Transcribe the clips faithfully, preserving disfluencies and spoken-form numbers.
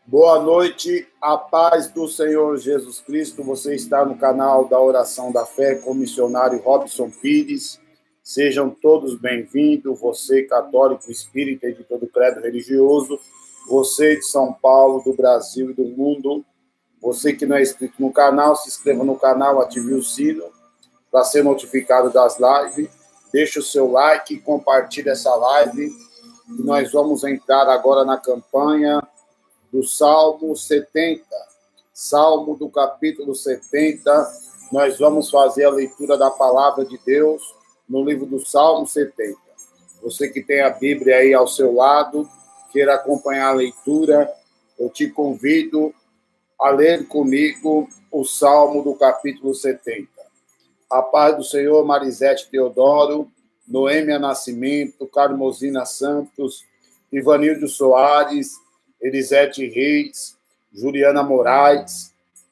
Boa noite, a paz do Senhor Jesus Cristo. Você está no canal da Oração da Fé com o missionário Robson Pires. Sejam todos bem-vindos, você católico, espírita e de todo credo religioso, você de São Paulo, do Brasil e do mundo, você que não é inscrito no canal, se inscreva no canal, ative o sino para ser notificado das lives, deixe o seu like e compartilhe essa live. E nós vamos entrar agora na campanha do Salmo setenta, Salmo do capítulo setenta, nós vamos fazer a leitura da palavra de Deus no livro do Salmo setenta. Você que tem a Bíblia aí ao seu lado, queira acompanhar a leitura, eu te convido a ler comigo o Salmo do capítulo setenta. A paz do Senhor, Marisete Teodoro, Noêmia Nascimento, Carmosina Santos, Ivanildo Soares, Elisete Reis, Juliana Moraes,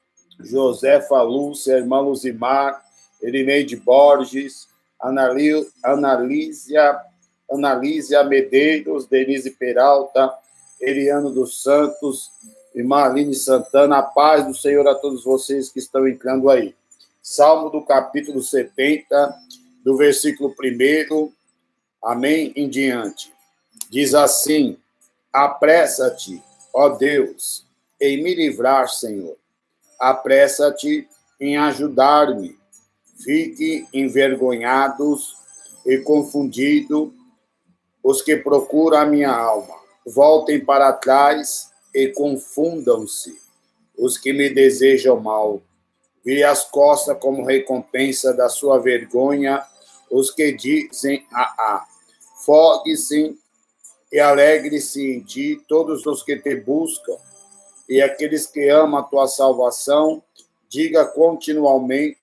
Josefa Lúcia, irmã Luzimar, Elineide Borges, Anali, Analísia, Analísia Medeiros, Denise Peralta, Eliano dos Santos, irmã Aline Santana. A paz do Senhor a todos vocês que estão entrando aí. Salmo do capítulo setenta, do versículo primeiro, amém, em diante. Diz assim: apressa-te, ó Deus, em me livrar, Senhor. Apressa-te em ajudar-me. Fique envergonhados e confundidos os que procuram a minha alma. Voltem para trás e confundam-se os que me desejam mal. Vire as costas como recompensa da sua vergonha os que dizem ah, ah. Fogue-se e alegre-se em ti todos os que te buscam, e aqueles que amam a tua salvação, diga continuamente,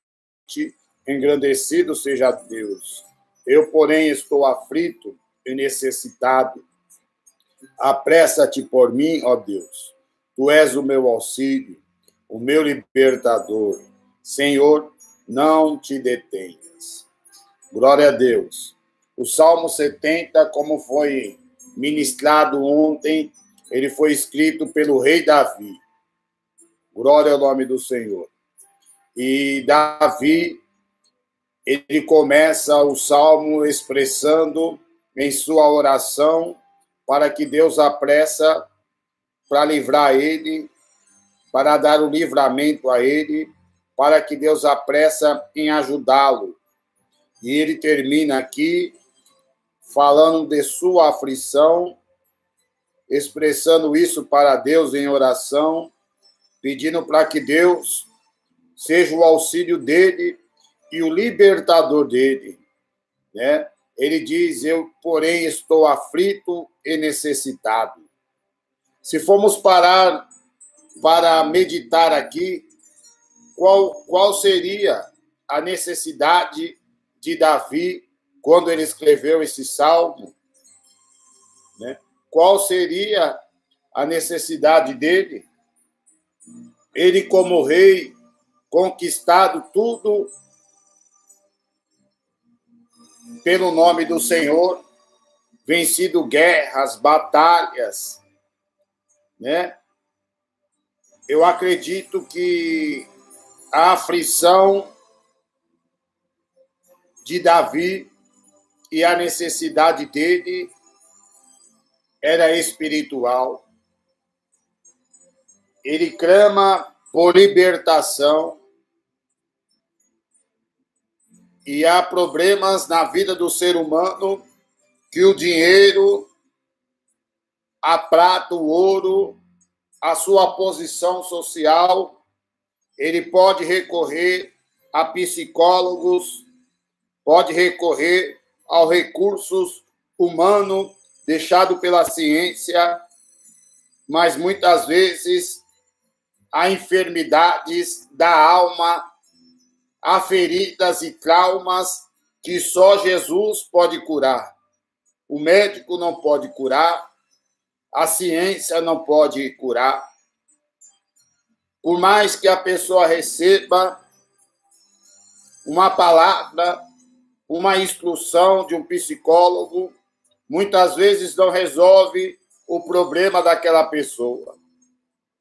engrandecido seja Deus. Eu, porém, estou aflito e necessitado. Apressa-te por mim, ó Deus. Tu és o meu auxílio, o meu libertador. Senhor, não te detenhas. Glória a Deus. O Salmo setenta, como foi ministrado ontem, ele foi escrito pelo rei Davi. Glória ao nome do Senhor. E Davi, ele começa o salmo expressando em sua oração para que Deus apressa para livrar ele, para dar o livramento a ele, para que Deus apressa em ajudá-lo. E ele termina aqui falando de sua aflição, expressando isso para Deus em oração, pedindo para que Deus seja o auxílio dele e o libertador dele, né? Ele diz: eu, porém, estou aflito e necessitado. Se formos parar para meditar aqui, qual, qual seria a necessidade de Davi quando ele escreveu esse salmo, né? Qual seria a necessidade dele? Ele, como rei, conquistado tudo pelo nome do Senhor, vencido guerras, batalhas, né? Eu acredito que a aflição de Davi e a necessidade dele era espiritual. Ele clama por libertação. E há problemas na vida do ser humano que o dinheiro, a prata, o ouro, a sua posição social, ele pode recorrer a psicólogos, pode recorrer aos recursos humanos deixado pela ciência, mas muitas vezes há enfermidades da alma, há feridas e traumas que só Jesus pode curar. O médico não pode curar, a ciência não pode curar. Por mais que a pessoa receba uma palavra, uma instrução de um psicólogo, muitas vezes não resolve o problema daquela pessoa.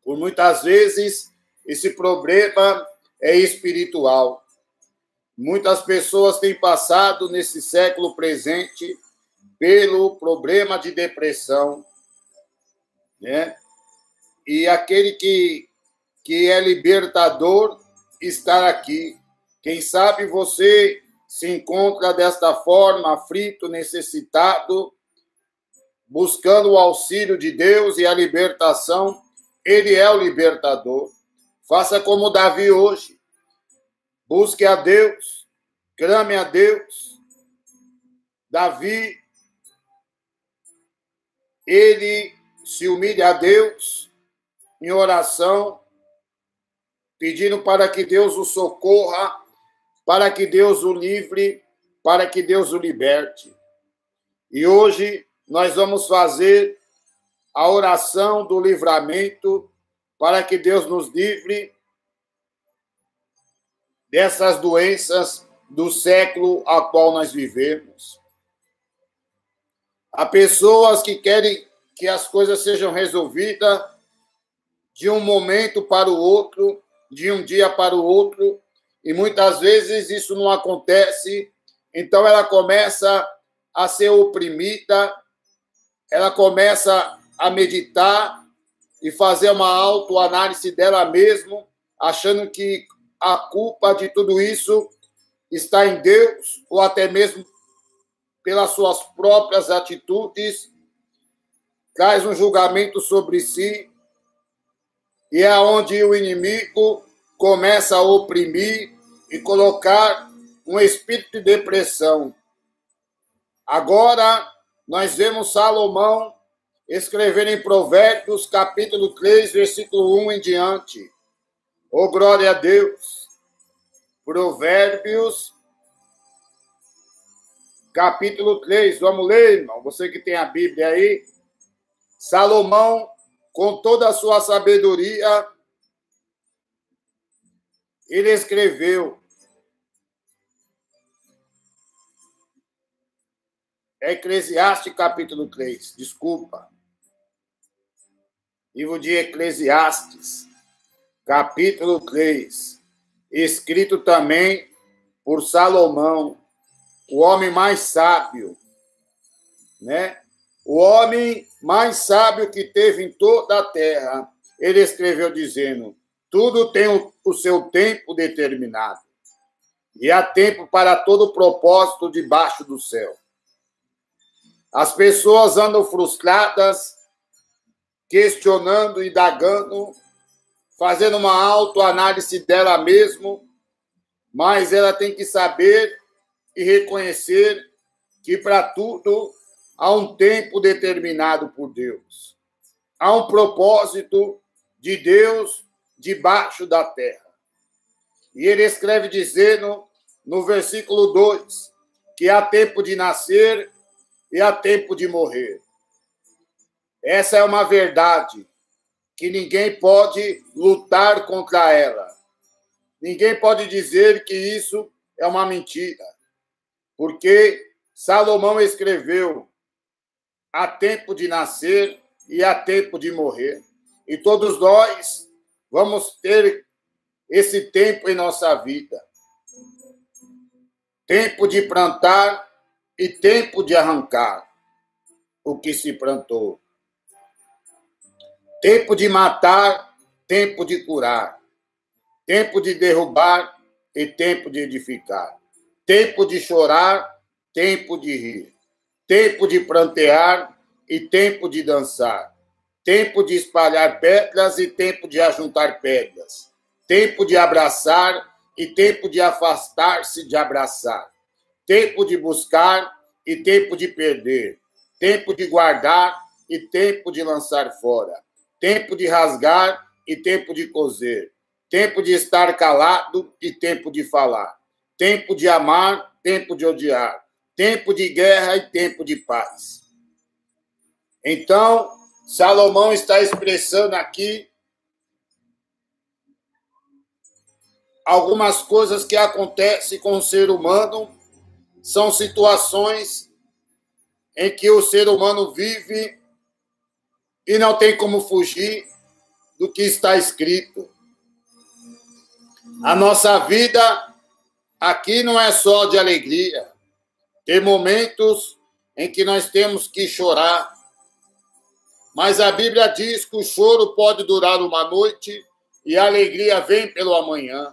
Por muitas vezes, esse problema é espiritual. Muitas pessoas têm passado nesse século presente pelo problema de depressão, né? E aquele que, que é libertador está aqui. Quem sabe você se encontra desta forma, aflito, necessitado, buscando o auxílio de Deus e a libertação. Ele é o libertador. Faça como Davi hoje. Busque a Deus, clame a Deus. Davi, ele se humilha a Deus em oração, pedindo para que Deus o socorra, para que Deus o livre, para que Deus o liberte. E hoje nós vamos fazer a oração do livramento para que Deus nos livre dessas doenças do século a qual nós vivemos. Há pessoas que querem que as coisas sejam resolvidas de um momento para o outro, de um dia para o outro, e muitas vezes isso não acontece, então ela começa a ser oprimida, ela começa a meditar e fazer uma autoanálise dela mesma, achando que a culpa de tudo isso está em Deus, ou até mesmo pelas suas próprias atitudes, traz um julgamento sobre si, e é onde o inimigo começa a oprimir e colocar um espírito de depressão. Agora, nós vemos Salomão escrever em Provérbios, capítulo três, versículo um em diante. Oh, glória a Deus! Provérbios, capítulo três. Vamos ler, irmão? Você que tem a Bíblia aí. Salomão, com toda a sua sabedoria, ele escreveu. É Eclesiastes, capítulo três. Desculpa. Livro de Eclesiastes, capítulo três. Escrito também por Salomão, o homem mais sábio, né? O homem mais sábio que teve em toda a terra. Ele escreveu dizendo: tudo tem o, o seu tempo determinado, e há tempo para todo propósito debaixo do céu. As pessoas andam frustradas, questionando, indagando, fazendo uma autoanálise dela mesma, mas ela tem que saber e reconhecer que para tudo há um tempo determinado por Deus. Há um propósito de Deus debaixo da terra. E ele escreve dizendo, no versículo dois, que há tempo de nascer e há tempo de morrer. Essa é uma verdade que ninguém pode lutar contra ela. Ninguém pode dizer que isso é uma mentira, porque Salomão escreveu: há tempo de nascer e há tempo de morrer. E todos nós vamos ter esse tempo em nossa vida. Tempo de plantar e tempo de arrancar o que se plantou. Tempo de matar, tempo de curar. Tempo de derrubar e tempo de edificar. Tempo de chorar, tempo de rir. Tempo de plantear e tempo de dançar. Tempo de espalhar pedras e tempo de ajuntar pedras. Tempo de abraçar e tempo de afastar-se de abraçar. Tempo de buscar e tempo de perder. Tempo de guardar e tempo de lançar fora. Tempo de rasgar e tempo de coser. Tempo de estar calado e tempo de falar. Tempo de amar, tempo de odiar. Tempo de guerra e tempo de paz. Então, Salomão está expressando aqui algumas coisas que acontecem com o ser humano. São situações em que o ser humano vive e não tem como fugir do que está escrito. A nossa vida aqui não é só de alegria. Tem momentos em que nós temos que chorar. Mas a Bíblia diz que o choro pode durar uma noite e a alegria vem pelo amanhã.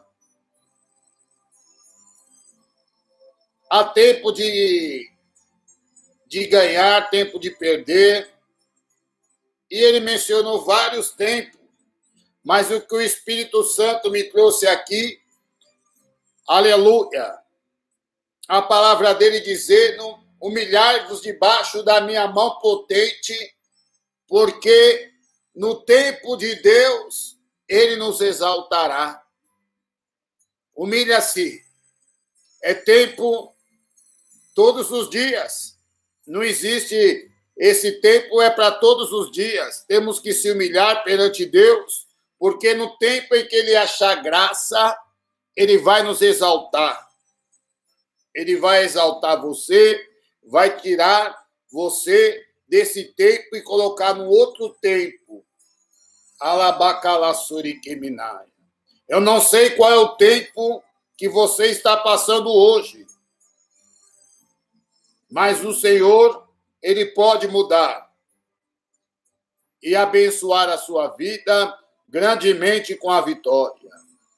Há tempo de, de ganhar, tempo de perder. E ele mencionou vários tempos. Mas o que o Espírito Santo me trouxe aqui, aleluia, a palavra dele dizendo, humilhai-vos debaixo da minha mão potente, porque no tempo de Deus ele nos exaltará. Humilha-se. É tempo todos os dias. Não existe esse tempo, é para todos os dias. Temos que se humilhar perante Deus, porque no tempo em que ele achar graça, ele vai nos exaltar. Ele vai exaltar você, vai tirar você desse tempo e colocar no outro tempo. Alabacalassuriqueminai. Eu não sei qual é o tempo que você está passando hoje, mas o Senhor, ele pode mudar e abençoar a sua vida grandemente com a vitória.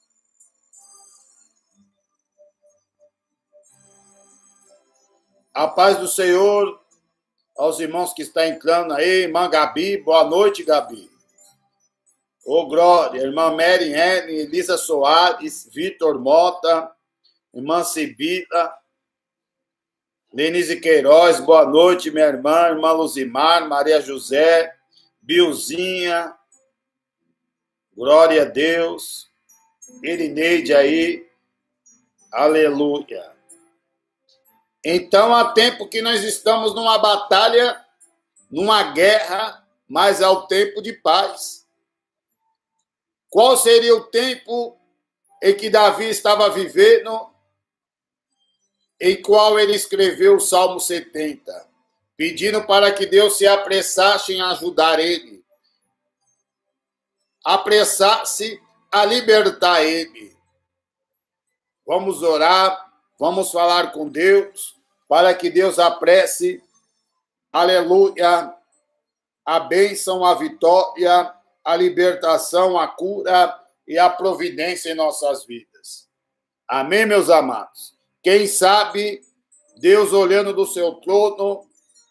A paz do Senhor aos irmãos que estão entrando aí, irmã Gabi, boa noite, Gabi. Ô, glória, irmã Mary Henry, Elisa Soares, Vitor Mota, irmã Sibila, Lenise Queiroz, boa noite, minha irmã, irmã Luzimar, Maria José, Bilzinha, glória a Deus, Irineide aí, aleluia. Então, há tempo que nós estamos numa batalha, numa guerra, mas é o tempo de paz. Qual seria o tempo em que Davi estava vivendo, em qual ele escreveu o Salmo setenta, pedindo para que Deus se apressasse em ajudar ele, apressasse a libertar ele. Vamos orar, vamos falar com Deus, para que Deus apresse, aleluia, a bênção, a vitória, a libertação, a cura e a providência em nossas vidas. Amém, meus amados? Quem sabe, Deus olhando do seu trono,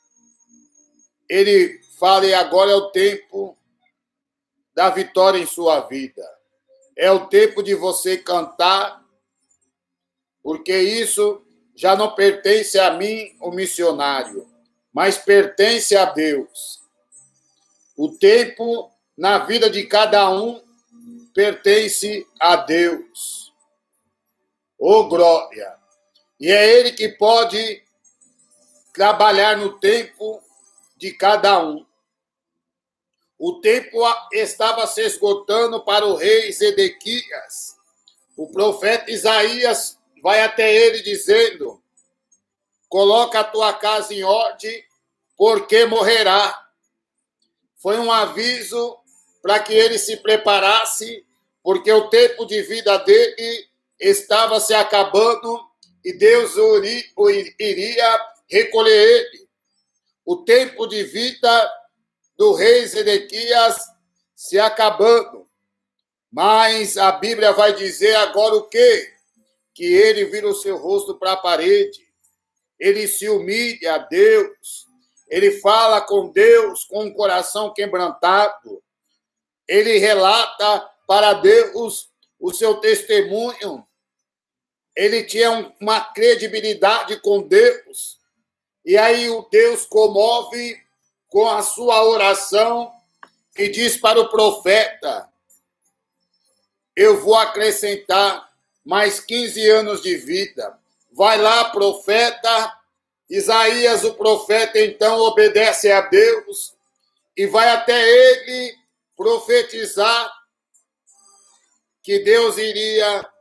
ele fala, e agora é o tempo da vitória em sua vida. É o tempo de você cantar, porque isso já não pertence a mim, o missionário, mas pertence a Deus. O tempo na vida de cada um pertence a Deus. Ô, glória! E é Ele que pode trabalhar no tempo de cada um. O tempo estava se esgotando para o rei Zedequias. O profeta Isaías vai até ele dizendo, coloca a tua casa em ordem, porque morrerá. Foi um aviso para que ele se preparasse, porque o tempo de vida dele estava se acabando e Deus iria recolher ele. O tempo de vida do rei Zedequias se acabando. Mas a Bíblia vai dizer agora o quê? Que ele vira o seu rosto para a parede. Ele se humilha a Deus. Ele fala com Deus com um coração quebrantado. Ele relata para Deus o seu testemunho. Ele tinha uma credibilidade com Deus. E aí o Deus comove com a sua oração e diz para o profeta, eu vou acrescentar mais quinze anos de vida. Vai lá, profeta. Isaías, o profeta, então obedece a Deus e vai até ele profetizar que Deus iria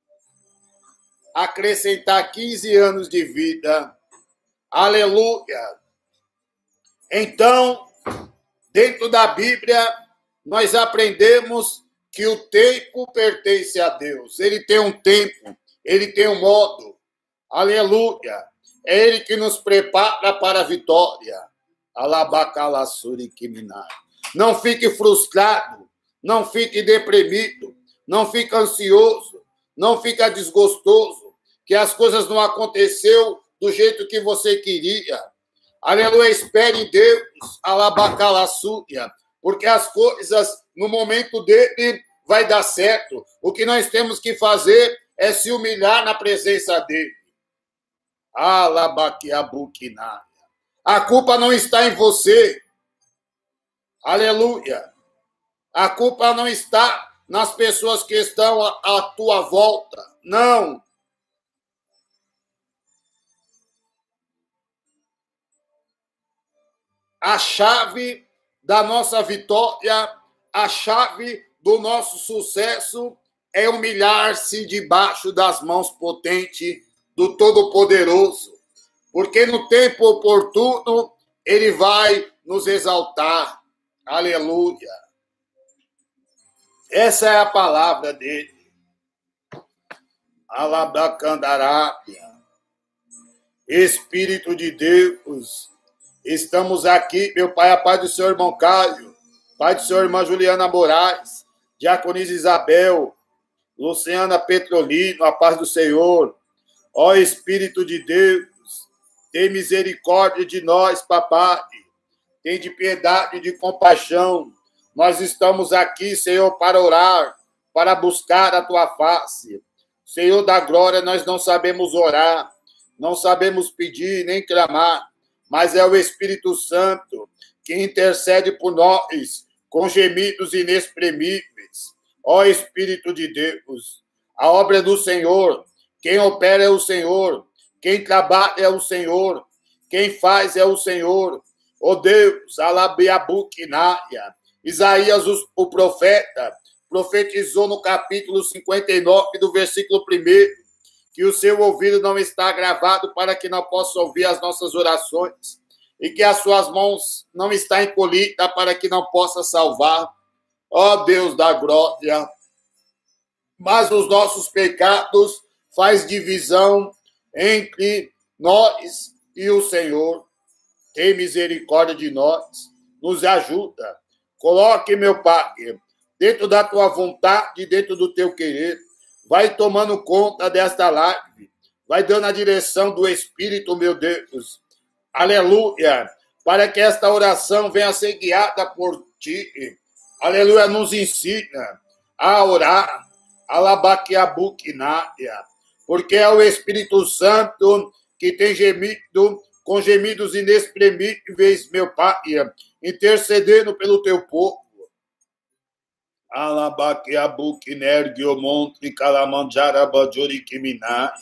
acrescentar quinze anos de vida. Aleluia! Então, dentro da Bíblia, nós aprendemos que o tempo pertence a Deus. Ele tem um tempo, ele tem um modo. Aleluia. É ele que nos prepara para a vitória. Alabacalassuri Kiminai. Não fique frustrado, não fique deprimido, não fique ansioso, não fique desgostoso, que as coisas não aconteceram do jeito que você queria. Aleluia, espere em Deus, alabacalassúria, porque as coisas, no momento dele, vai dar certo. O que nós temos que fazer é se humilhar na presença dele. Alabaquiabuquinai. A culpa não está em você. Aleluia. A culpa não está nas pessoas que estão à, à tua volta. Não. A chave da nossa vitória, a chave do nosso sucesso é humilhar-se debaixo das mãos potentes do Todo-Poderoso. Porque no tempo oportuno, ele vai nos exaltar. Aleluia. Essa é a palavra dele. Alabacandarábia. Espírito de Deus, estamos aqui, meu Pai, a paz do Senhor irmão Caio, Pai do Senhor irmã Juliana Moraes, Diaconisa Isabel, Luciana Petrolino, a paz do Senhor. Ó Espírito de Deus, tem misericórdia de nós, papai. Tem de piedade e de compaixão. Nós estamos aqui, Senhor, para orar, para buscar a tua face. Senhor da glória, nós não sabemos orar, não sabemos pedir nem clamar, mas é o Espírito Santo que intercede por nós com gemidos inexprimíveis. Ó Espírito de Deus, a obra é do Senhor, quem opera é o Senhor, quem trabalha é o Senhor, quem faz é o Senhor. Ó Deus, alabiabuquinaia. Isaías, o profeta, profetizou no capítulo cinquenta e nove, do versículo primeiro, que o seu ouvido não está gravado para que não possa ouvir as nossas orações, e que as suas mãos não está encolhida para que não possa salvar. Ó Deus da glória, mas os nossos pecados faz divisão entre nós e o Senhor. Tem misericórdia de nós, nos ajuda. Coloque, meu Pai, dentro da tua vontade, dentro do teu querer. Vai tomando conta desta live. Vai dando a direção do Espírito, meu Deus. Aleluia. Para que esta oração venha a ser guiada por ti. Aleluia. Nos ensina a orar. Alabaquiabuquinaia. Porque é o Espírito Santo que tem gemido com gemidos inexprimíveis, meu Pai, intercedendo pelo teu povo. Alabaquiabuquinergiomontre calamanjarabajoriquiminaia.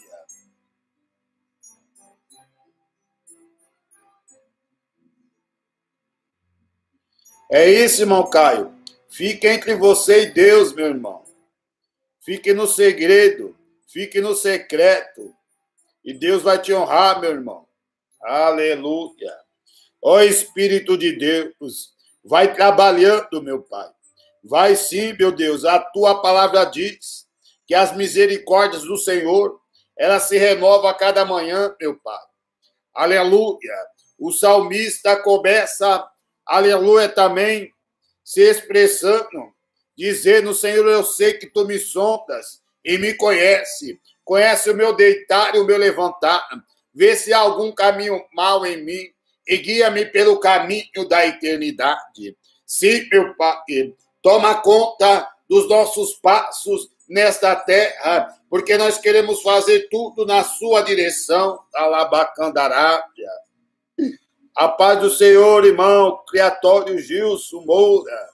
É isso, irmão Caio. Fique entre você e Deus, meu irmão. Fique no segredo, fique no secreto. E Deus vai te honrar, meu irmão. Aleluia. Ó Espírito de Deus, vai trabalhando, meu Pai. Vai sim, meu Deus. A tua palavra diz que as misericórdias do Senhor, ela se renova a cada manhã, meu Pai. Aleluia. O salmista começa, aleluia, também se expressando, dizendo: Senhor, eu sei que tu me sondas e me conhece. Conhece o meu deitar e o meu levantar. Vê se há algum caminho mau em mim e guia-me pelo caminho da eternidade. Sim, meu Pai, toma conta dos nossos passos nesta terra, porque nós queremos fazer tudo na sua direção. Alabacandarábia. A paz do Senhor, irmão Criatório Gilson Moura.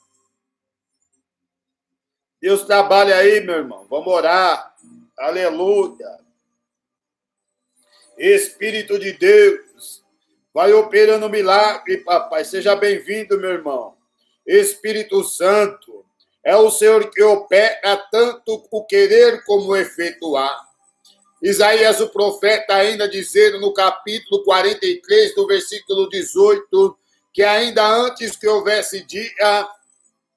Deus trabalha aí, meu irmão. Vamos orar. Aleluia. Espírito de Deus, vai operando milagre, papai. Seja bem-vindo, meu irmão. Espírito Santo, é o Senhor que opera tanto o querer como o efetuar. Isaías, o profeta, ainda dizendo no capítulo quarenta e três, do versículo dezoito, que ainda antes que houvesse dia,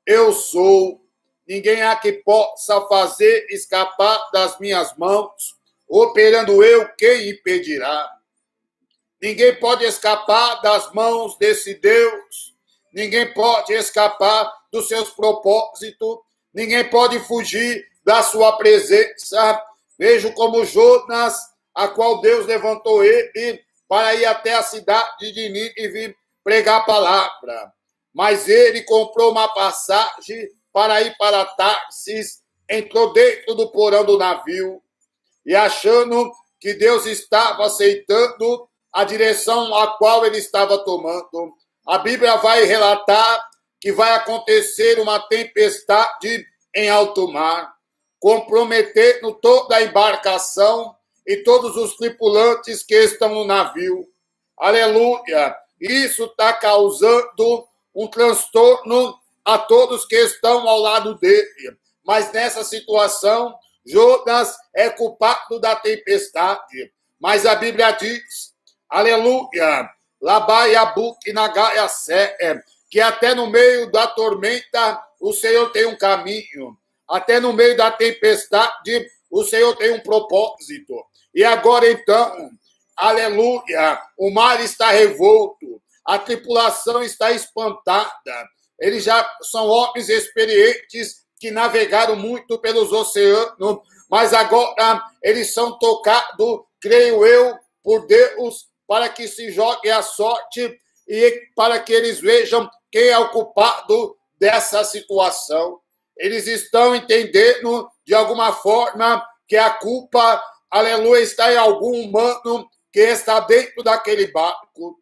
eu sou. Ninguém há que possa fazer escapar das minhas mãos. Operando eu, quem impedirá? Ninguém pode escapar das mãos desse Deus. Ninguém pode escapar dos seus propósitos. Ninguém pode fugir da sua presença. Vejo como Jonas, a qual Deus levantou ele para ir até a cidade de Nínive pregar a palavra. Mas ele comprou uma passagem para ir para Tarsis, entrou dentro do porão do navio e achando que Deus estava aceitando a direção a qual ele estava tomando, a Bíblia vai relatar que vai acontecer uma tempestade em alto mar, comprometendo toda a embarcação e todos os tripulantes que estão no navio. Aleluia! Isso está causando um transtorno a todos que estão ao lado dele. Mas nessa situação, Jonas é culpado da tempestade. Mas a Bíblia diz, aleluia, Labaiabuque Nagaia Sé, que até no meio da tormenta o Senhor tem um caminho. Até no meio da tempestade o Senhor tem um propósito. E agora então, aleluia, o mar está revolto, a tripulação está espantada. Eles já são homens experientes que navegaram muito pelos oceanos, mas agora eles são tocados, creio eu, por Deus, para que se jogue a sorte e para que eles vejam quem é o culpado dessa situação. Eles estão entendendo, de alguma forma, que a culpa, aleluia, está em algum humano que está dentro daquele barco.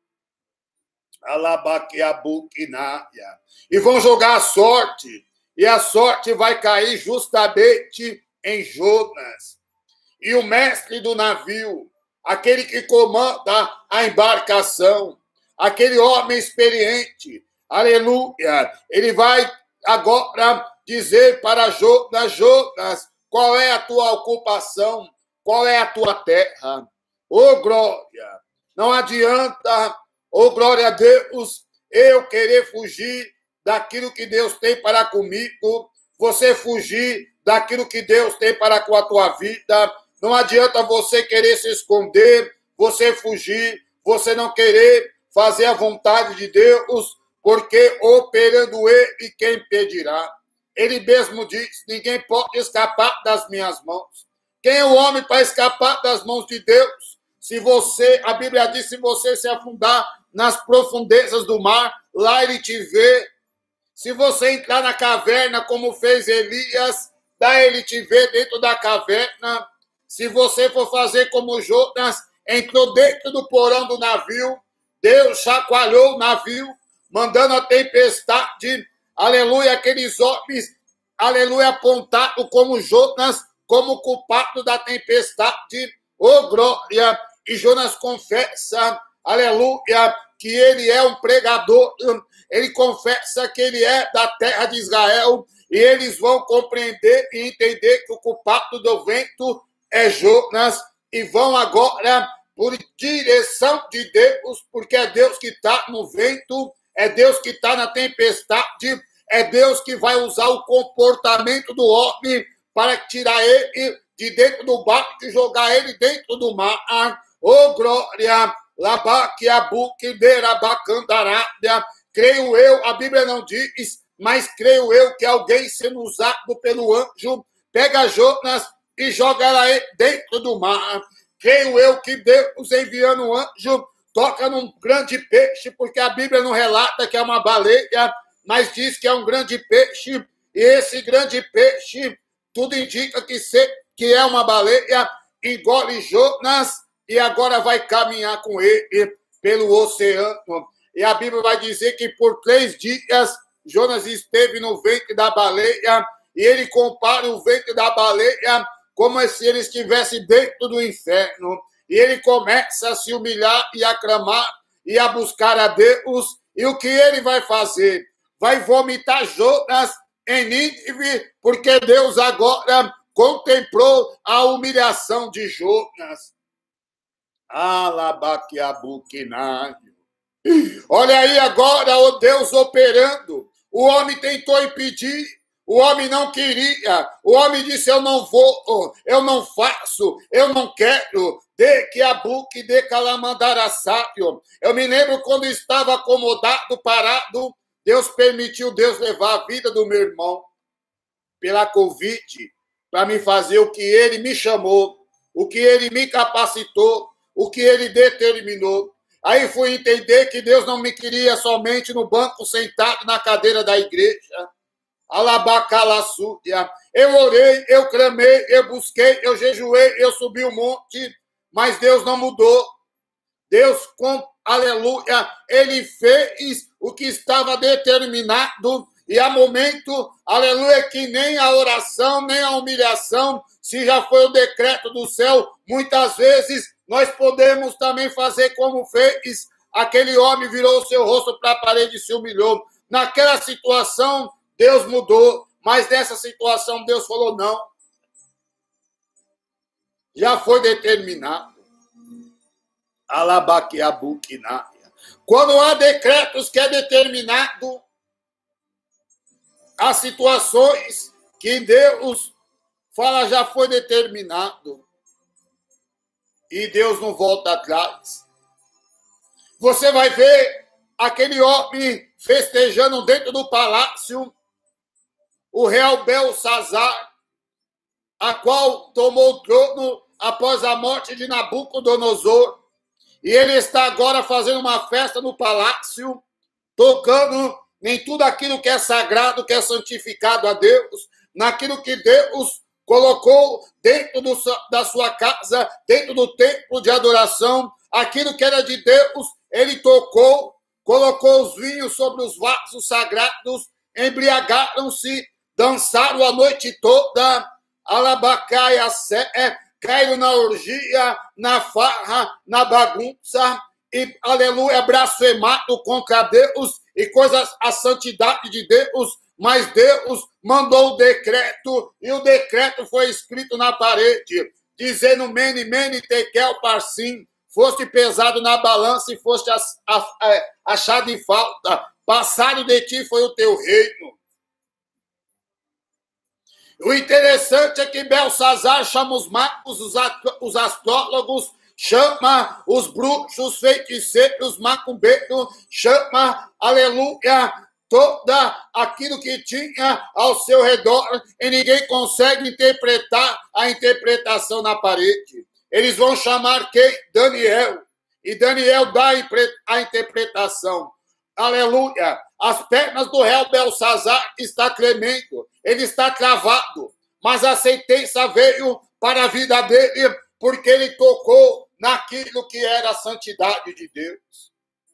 E vão jogar a sorte. E a sorte vai cair justamente em Jonas. E o mestre do navio, aquele que comanda a embarcação, aquele homem experiente, aleluia, ele vai agora dizer para Jonas, Jonas, qual é a tua ocupação? Qual é a tua terra? Ô glória! Não adianta, ô glória a Deus, eu querer fugir daquilo que Deus tem para comigo, você fugir daquilo que Deus tem para com a tua vida. Não adianta você querer se esconder, você fugir, você não querer fazer a vontade de Deus, porque operando ele, quem impedirá? Ele mesmo diz, ninguém pode escapar das minhas mãos. Quem é o homem para escapar das mãos de Deus? Se você, a Bíblia diz, se você se afundar nas profundezas do mar, lá ele te vê. Se você entrar na caverna, como fez Elias, lá ele te vê dentro da caverna. Se você for fazer como Jonas, entrou dentro do porão do navio, Deus chacoalhou o navio, mandando a tempestade, aleluia, aqueles homens, aleluia, apontado como Jonas, como culpado da tempestade, oh glória, e Jonas confessa, aleluia, que ele é um pregador, ele confessa que ele é da terra de Israel, e eles vão compreender e entender que o culpado do vento é Jonas, e vão agora, por direção de Deus, porque é Deus que está no vento, é Deus que está na tempestade, é Deus que vai usar o comportamento do homem para tirar ele de dentro do barco e jogar ele dentro do mar. Oh, glória! Creio eu, a Bíblia não diz, mas creio eu que alguém sendo usado pelo anjo pega Jonas e joga ela dentro do mar. Creio eu que Deus, enviando um anjo, toca num grande peixe, porque a Bíblia não relata que é uma baleia, mas diz que é um grande peixe, e esse grande peixe, tudo indica que, se, que é uma baleia, engole Jonas, e agora vai caminhar com ele pelo oceano. E a Bíblia vai dizer que por três dias Jonas esteve no ventre da baleia, e ele compara o ventre da baleia como se ele estivesse dentro do inferno. E ele começa a se humilhar e a clamar e a buscar a Deus. E o que ele vai fazer? Vai vomitar Jonas em Nínive, porque Deus agora contemplou a humilhação de Jonas. Alabaquiabuquinaio. Olha aí agora o Deus operando. O homem tentou impedir, o homem não queria, o homem disse, eu não vou, eu não faço, eu não quero, de que a buque de calamandara sábio. Eu me lembro quando estava acomodado, parado, Deus permitiu Deus levar a vida do meu irmão pela Covid, para me fazer o que ele me chamou, o que ele me capacitou, o que ele determinou. Aí fui entender que Deus não me queria somente no banco, sentado na cadeira da igreja. Alabacalaçúdia. Eu orei, eu clamei, eu busquei, eu jejuei, eu subi um monte, mas Deus não mudou. Deus, com aleluia, ele fez o que estava determinado, e há momento, aleluia, que nem a oração, nem a humilhação, se já foi o decreto do céu, muitas vezes nós podemos também fazer como fez. Aquele homem virou o seu rosto para a parede e se humilhou. Naquela situação, Deus mudou, mas nessa situação Deus falou não. Já foi determinado. Alabaquiabuquinaia. Quando há decretos que é determinado, há situações que Deus fala já foi determinado. E Deus não volta atrás. Você vai ver aquele homem festejando dentro do palácio, o rei Belsazar, a qual tomou o trono após a morte de Nabucodonosor. E ele está agora fazendo uma festa no palácio, tocando em tudo aquilo que é sagrado, que é santificado a Deus, naquilo que Deus colocou dentro do, da sua casa, dentro do templo de adoração, aquilo que era de Deus, ele tocou, colocou os vinhos sobre os vasos sagrados, embriagaram-se, dançaram a noite toda, alabacaia, caíram na orgia, na farra, na bagunça, e, aleluia, blasfemado contra Deus e coisas, a santidade de Deus, mas Deus mandou o decreto, e o decreto foi escrito na parede, dizendo, mene, mene, tekel, parsim, foste pesado na balança e foste achado em falta, passado de ti foi o teu reino. O interessante é que Belsazar chama os magos, os astrólogos, chama os bruxos, os feiticeiros, os macumbeiros, chama, aleluia, toda aquilo que tinha ao seu redor, e ninguém consegue interpretar a interpretação na parede. Eles vão chamar quem? Daniel. E Daniel dá a interpretação. Aleluia. As pernas do rei Belsazar estão tremendo. Ele está travado. Mas a sentença veio para a vida dele, porque ele tocou naquilo que era a santidade de Deus.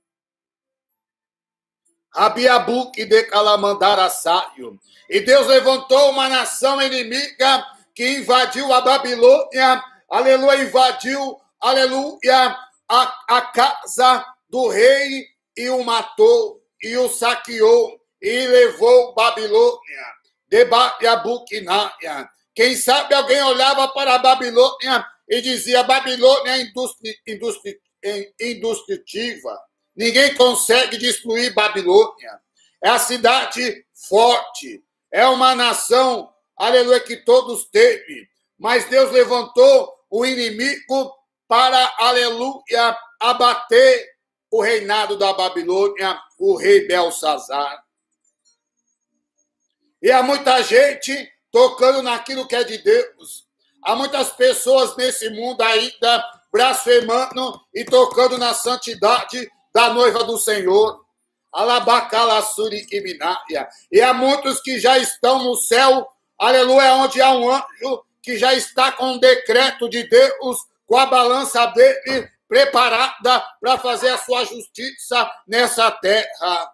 Rabiabuque de calamandara saio. E Deus levantou uma nação inimiga que invadiu a Babilônia, aleluia, invadiu, aleluia, a, a casa do rei e o matou, e o saqueou, e levou Babilônia, de Babiabuquinaia. Quem sabe alguém olhava para a Babilônia e dizia, Babilônia é industri, industri, industritiva. Ninguém consegue destruir Babilônia. É a cidade forte. É uma nação, aleluia, que todos teve. Mas Deus levantou o inimigo para, aleluia, abater o reinado da Babilônia, o rei Belsazar. E há muita gente tocando naquilo que é de Deus. Há muitas pessoas nesse mundo ainda blasfemando e tocando na santidade da noiva do Senhor. Alabacalassuriquiminaia. E há muitos que já estão no céu, aleluia, onde há um anjo que já está com o decreto de Deus, com a balança dele preparada para fazer a sua justiça nessa terra.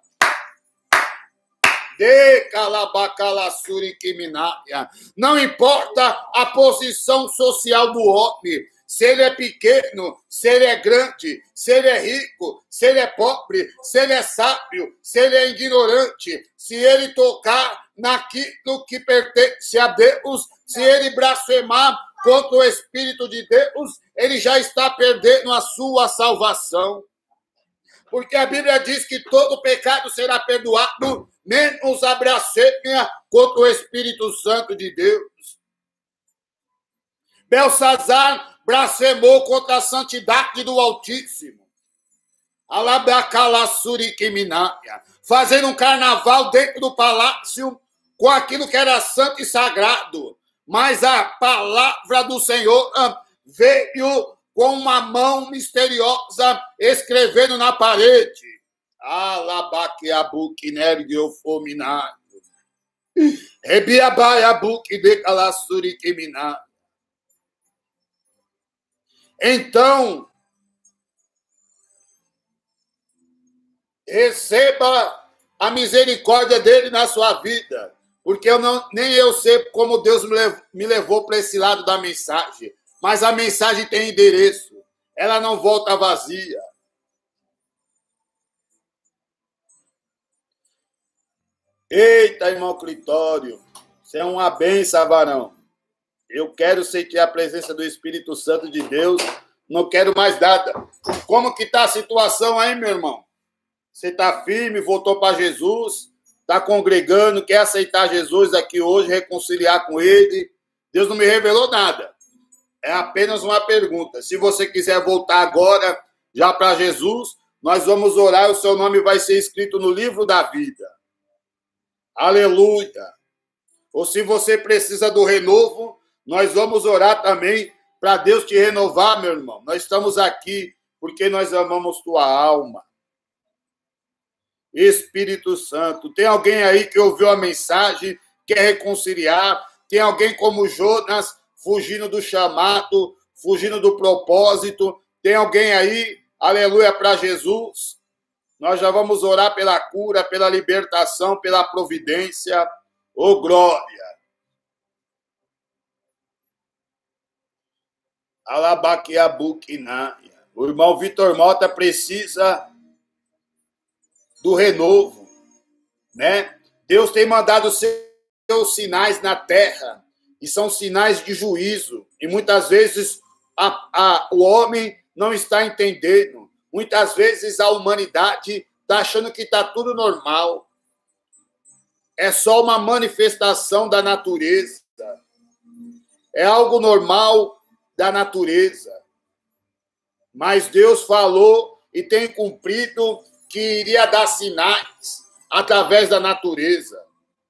Não importa a posição social do homem, se ele é pequeno, se ele é grande, se ele é rico, se ele é pobre, se ele é sábio, se ele é ignorante, se ele tocar naquilo que pertence a Deus, se ele blasfemar contra o Espírito de Deus, ele já está perdendo a sua salvação. Porque a Bíblia diz que todo pecado será perdoado, menos a blasfêmia contra o Espírito Santo de Deus. Belsazar blasfemou contra a santidade do Altíssimo. Alabacalassuriquiminária, fazendo um carnaval dentro do palácio com aquilo que era santo e sagrado. Mas a palavra do Senhor veio com uma mão misteriosa escrevendo na parede. Alabaquiabuquinergiofominário. Rebiabaiabuquidecalassuriquiminário. Então, receba a misericórdia dele na sua vida, porque eu não, nem eu sei como Deus me levou, me levou para esse lado da mensagem, mas a mensagem tem endereço, ela não volta vazia. Eita, irmão Clitório, você é uma benção, varão. Eu quero sentir a presença do Espírito Santo de Deus, não quero mais nada. Como que está a situação aí, meu irmão? Você está firme, voltou para Jesus, está congregando, quer aceitar Jesus aqui hoje, reconciliar com ele. Deus não me revelou nada. É apenas uma pergunta. Se você quiser voltar agora, já para Jesus, nós vamos orar e o seu nome vai ser escrito no livro da vida. Aleluia. Ou se você precisa do renovo, nós vamos orar também para Deus te renovar, meu irmão. Nós estamos aqui porque nós amamos tua alma. Espírito Santo, tem alguém aí que ouviu a mensagem, quer reconciliar? Tem alguém como Jonas, fugindo do chamado, fugindo do propósito? Tem alguém aí, aleluia, para Jesus? Nós já vamos orar pela cura, pela libertação, pela providência. Ô, glória! Alabaquiabuquinaia. O irmão Vitor Mota precisa do renovo, né? Deus tem mandado seus sinais na terra, e são sinais de juízo, e muitas vezes a, a, o homem não está entendendo, muitas vezes a humanidade está achando que está tudo normal, é só uma manifestação da natureza, é algo normal da natureza, mas Deus falou e tem cumprido que iria dar sinais através da natureza.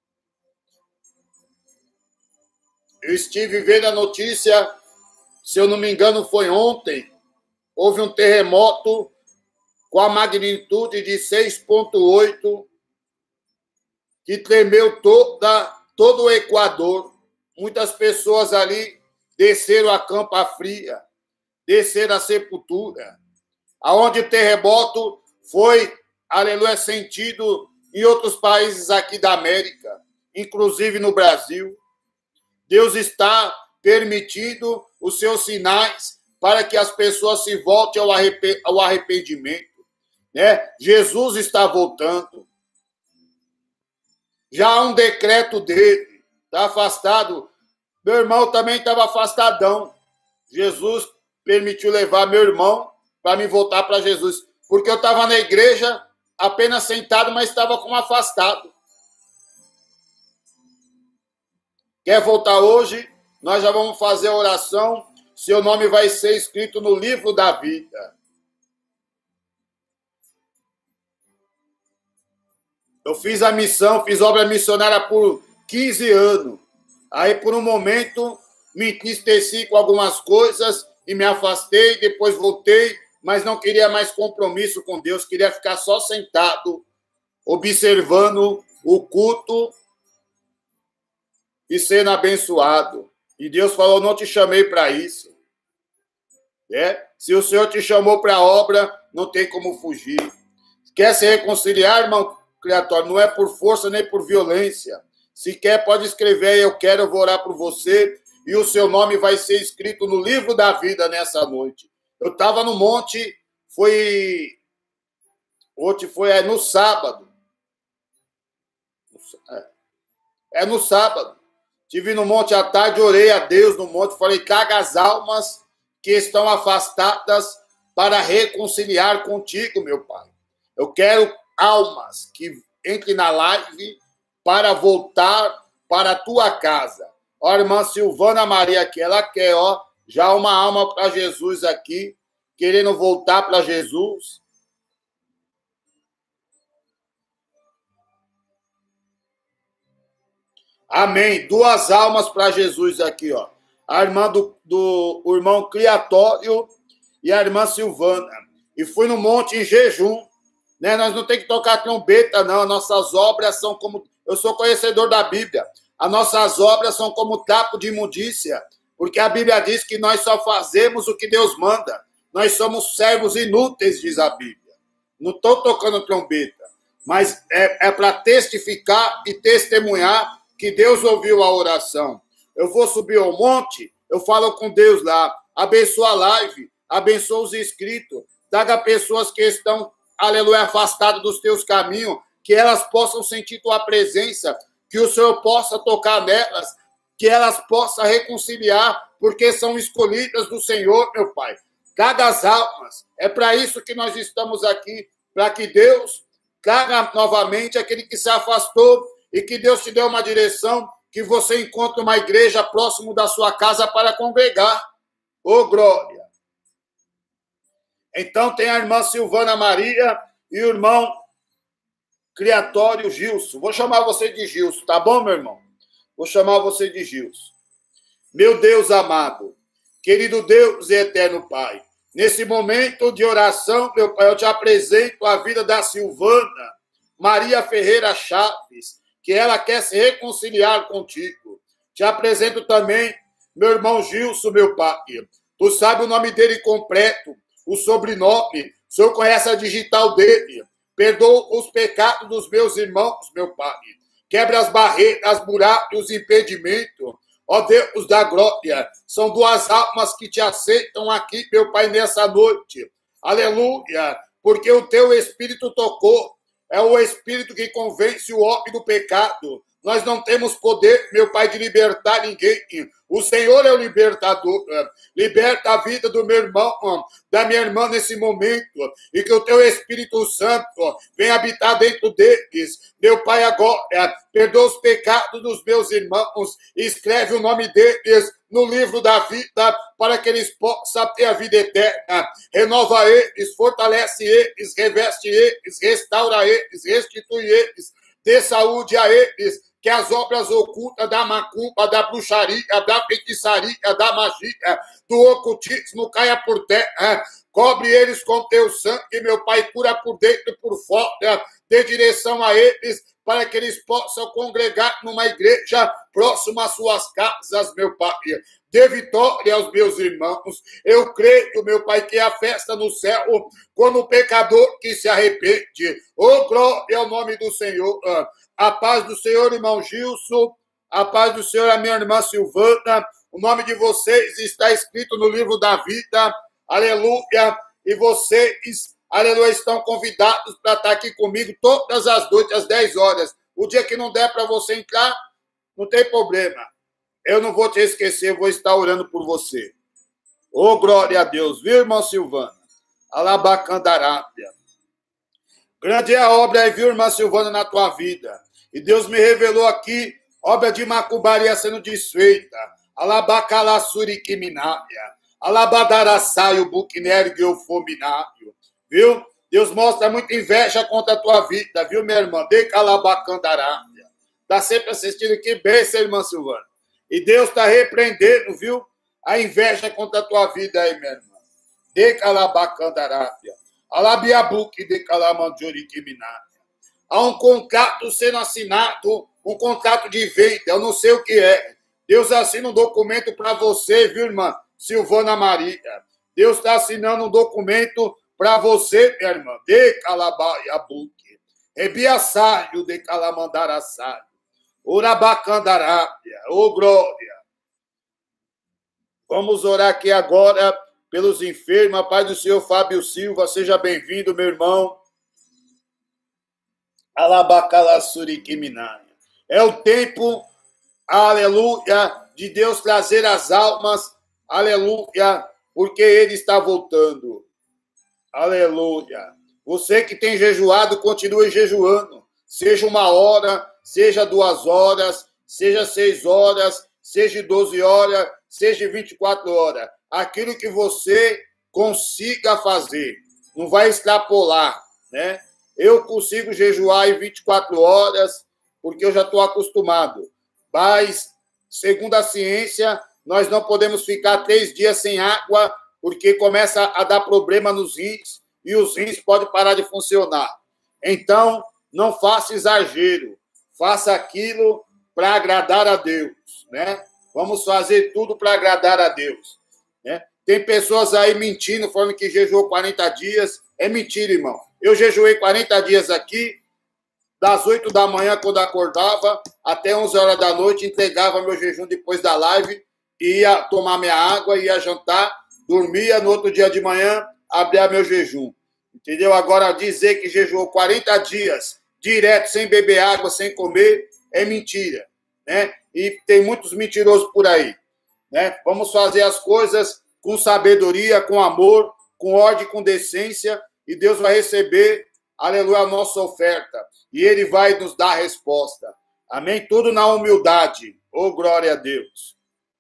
Eu estive vendo a notícia, se eu não me engano foi ontem, houve um terremoto com a magnitude de seis ponto oito que tremeu toda, todo o Equador. Muitas pessoas ali desceram a Campa Fria, desceram a Sepultura, aonde o terremoto foi, aleluia, sentido em outros países aqui da América, inclusive no Brasil. Deus está permitindo os seus sinais para que as pessoas se voltem ao arrependimento, né? Jesus está voltando. Já há um decreto dele, está afastado. Meu irmão também estava afastadão. Jesus permitiu levar meu irmão para me voltar para Jesus. Porque eu estava na igreja, apenas sentado, mas estava como afastado. Quer voltar hoje? Nós já vamos fazer a oração. Seu nome vai ser escrito no livro da vida. Eu fiz a missão, fiz obra missionária por quinze anos. Aí, por um momento, me entristeci com algumas coisas e me afastei, depois voltei, mas não queria mais compromisso com Deus, queria ficar só sentado, observando o culto e sendo abençoado. E Deus falou, não te chamei para isso. É? Se o Senhor te chamou para a obra, não tem como fugir. Quer se reconciliar, irmão criatório? Não é por força nem por violência. Se quer, pode escrever aí, eu quero, eu vou orar por você, e o seu nome vai ser escrito no livro da vida nessa noite. Eu estava no monte, foi... Hoje foi é, no sábado. É, é no sábado. Estive no monte à tarde, orei a Deus no monte, falei, traga as almas que estão afastadas para reconciliar contigo, meu Pai. Eu quero almas que entre na live para voltar para a tua casa. Ó, a irmã Silvana Maria aqui, ela quer, ó, já uma alma para Jesus aqui, querendo voltar para Jesus. Amém. Duas almas para Jesus aqui, ó. A irmã do, do o irmão Criatório e a irmã Silvana. E fui no monte em jejum, né? Nós não tem que tocar trombeta, não. As nossas obras são como... Eu sou conhecedor da Bíblia. As nossas obras são como trapo de imundícia, porque a Bíblia diz que nós só fazemos o que Deus manda. Nós somos servos inúteis, diz a Bíblia. Não estou tocando trombeta, mas é, é para testificar e testemunhar que Deus ouviu a oração. Eu vou subir ao monte, eu falo com Deus lá, abençoa a live, abençoa os inscritos, traga pessoas que estão, aleluia, afastadas dos teus caminhos, que elas possam sentir tua presença, que o Senhor possa tocar nelas, que elas possam reconciliar, porque são escolhidas do Senhor, meu Pai. Traga as almas, é para isso que nós estamos aqui, para que Deus traga novamente aquele que se afastou e que Deus te dê uma direção, que você encontre uma igreja próximo da sua casa para congregar. Ô, glória! Então tem a irmã Silvana Maria e o irmão Criatório Gilson. Vou chamar você de Gilson, tá bom, meu irmão? Vou chamar você de Gilson. Meu Deus amado, querido Deus e eterno Pai, nesse momento de oração, meu Pai, eu te apresento a vida da Silvana Maria Ferreira Chaves, que ela quer se reconciliar contigo. Te apresento também meu irmão Gilson, meu Pai. Tu sabe o nome dele completo, o sobrenome, o Senhor conhece a digital dele. Perdoa os pecados dos meus irmãos, meu Pai. Quebra as barreiras, as buracos e os impedimentos. Ó Deus da glória, são duas almas que te aceitam aqui, meu Pai, nessa noite. Aleluia, porque o teu Espírito tocou. É o Espírito que convence o homem do pecado. Nós não temos poder, meu Pai, de libertar ninguém. O Senhor é o libertador. Liberta a vida do meu irmão, da minha irmã nesse momento. E que o teu Espírito Santo venha habitar dentro deles. Meu Pai, agora, perdoa os pecados dos meus irmãos. Escreve o nome deles no livro da vida, para que eles possam ter a vida eterna. Renova eles, fortalece eles, reveste eles, restaura eles, restitui eles, dê saúde a eles, que as obras ocultas da macumba, da bruxaria, da feitiçaria, da magia, do ocultismo caia por terra. Cobre eles com teu sangue, meu Pai, cura por dentro e por fora, dê direção a eles, para que eles possam congregar numa igreja próxima às suas casas, meu Pai. Dê vitória aos meus irmãos. Eu creio, meu Pai, que é a festa no céu, quando o pecador que se arrepende. Oh, glória ao nome do Senhor. A paz do Senhor, irmão Gilson. A paz do Senhor, a minha irmã Silvana. O nome de vocês está escrito no livro da vida. Aleluia. E vocês, aleluia, estão convidados para estar aqui comigo todas as noites, às dez horas. O dia que não der para você entrar, não tem problema. Eu não vou te esquecer, vou estar orando por você. Ô, oh, glória a Deus. Viu, irmão Silvana? Alabacandarápia. Grande é a obra aí, viu, irmã Silvana, na tua vida. E Deus me revelou aqui, obra de macumbaria sendo desfeita. Alabacalassuriquiminária. Alabadaraçaio, buquinério, guiofominário. Viu? Deus mostra muita inveja contra a tua vida, viu, minha irmã? De calabacandarápia. Está sempre assistindo aqui, bênção, irmã Silvana. E Deus está repreendendo, viu? A inveja contra a tua vida aí, minha irmã. De calabacandarápia. Alabiabuque de calamandjoriquiminária. Há um contrato sendo assinado, um contrato de venda, eu não sei o que é. Deus assina um documento para você, viu, irmã Silvana Maria? Deus está assinando um documento para você, minha irmã. De calabaiabuque. Rebiaçaio de calamandaraçaio. Urabacandarápia. Ô, glória. Vamos orar aqui agora pelos enfermos. A paz do Senhor Fábio Silva. Seja bem-vindo, meu irmão. Alabacalassuriquiminária. É o tempo, aleluia, de Deus trazer as almas, aleluia, porque Ele está voltando. Aleluia. Você que tem jejuado, continue jejuando. seja uma hora, seja duas horas, seja seis horas, seja doze horas, seja vinte e quatro horas. Aquilo que você consiga fazer. Não vai extrapolar, né? Eu consigo jejuar em vinte e quatro horas, porque eu já estou acostumado. Mas, segundo a ciência, nós não podemos ficar três dias sem água, porque começa a dar problema nos rins, e os rins podem parar de funcionar. Então, não faça exagero. Faça aquilo para agradar a Deus, né? Vamos fazer tudo para agradar a Deus, né? Tem pessoas aí mentindo, falando que jejuou quarenta dias. É mentira, irmão. Eu jejuei quarenta dias aqui, das oito da manhã, quando acordava, até onze horas da noite, entregava meu jejum depois da live, ia tomar minha água, ia jantar, dormia, no outro dia de manhã, abria meu jejum. Entendeu? Agora, dizer que jejuou quarenta dias, direto, sem beber água, sem comer, é mentira, né? E tem muitos mentirosos por aí, né? Vamos fazer as coisas com sabedoria, com amor, com ordem, com decência, e Deus vai receber, aleluia, a nossa oferta. E Ele vai nos dar a resposta. Amém? Tudo na humildade. Oh, glória a Deus.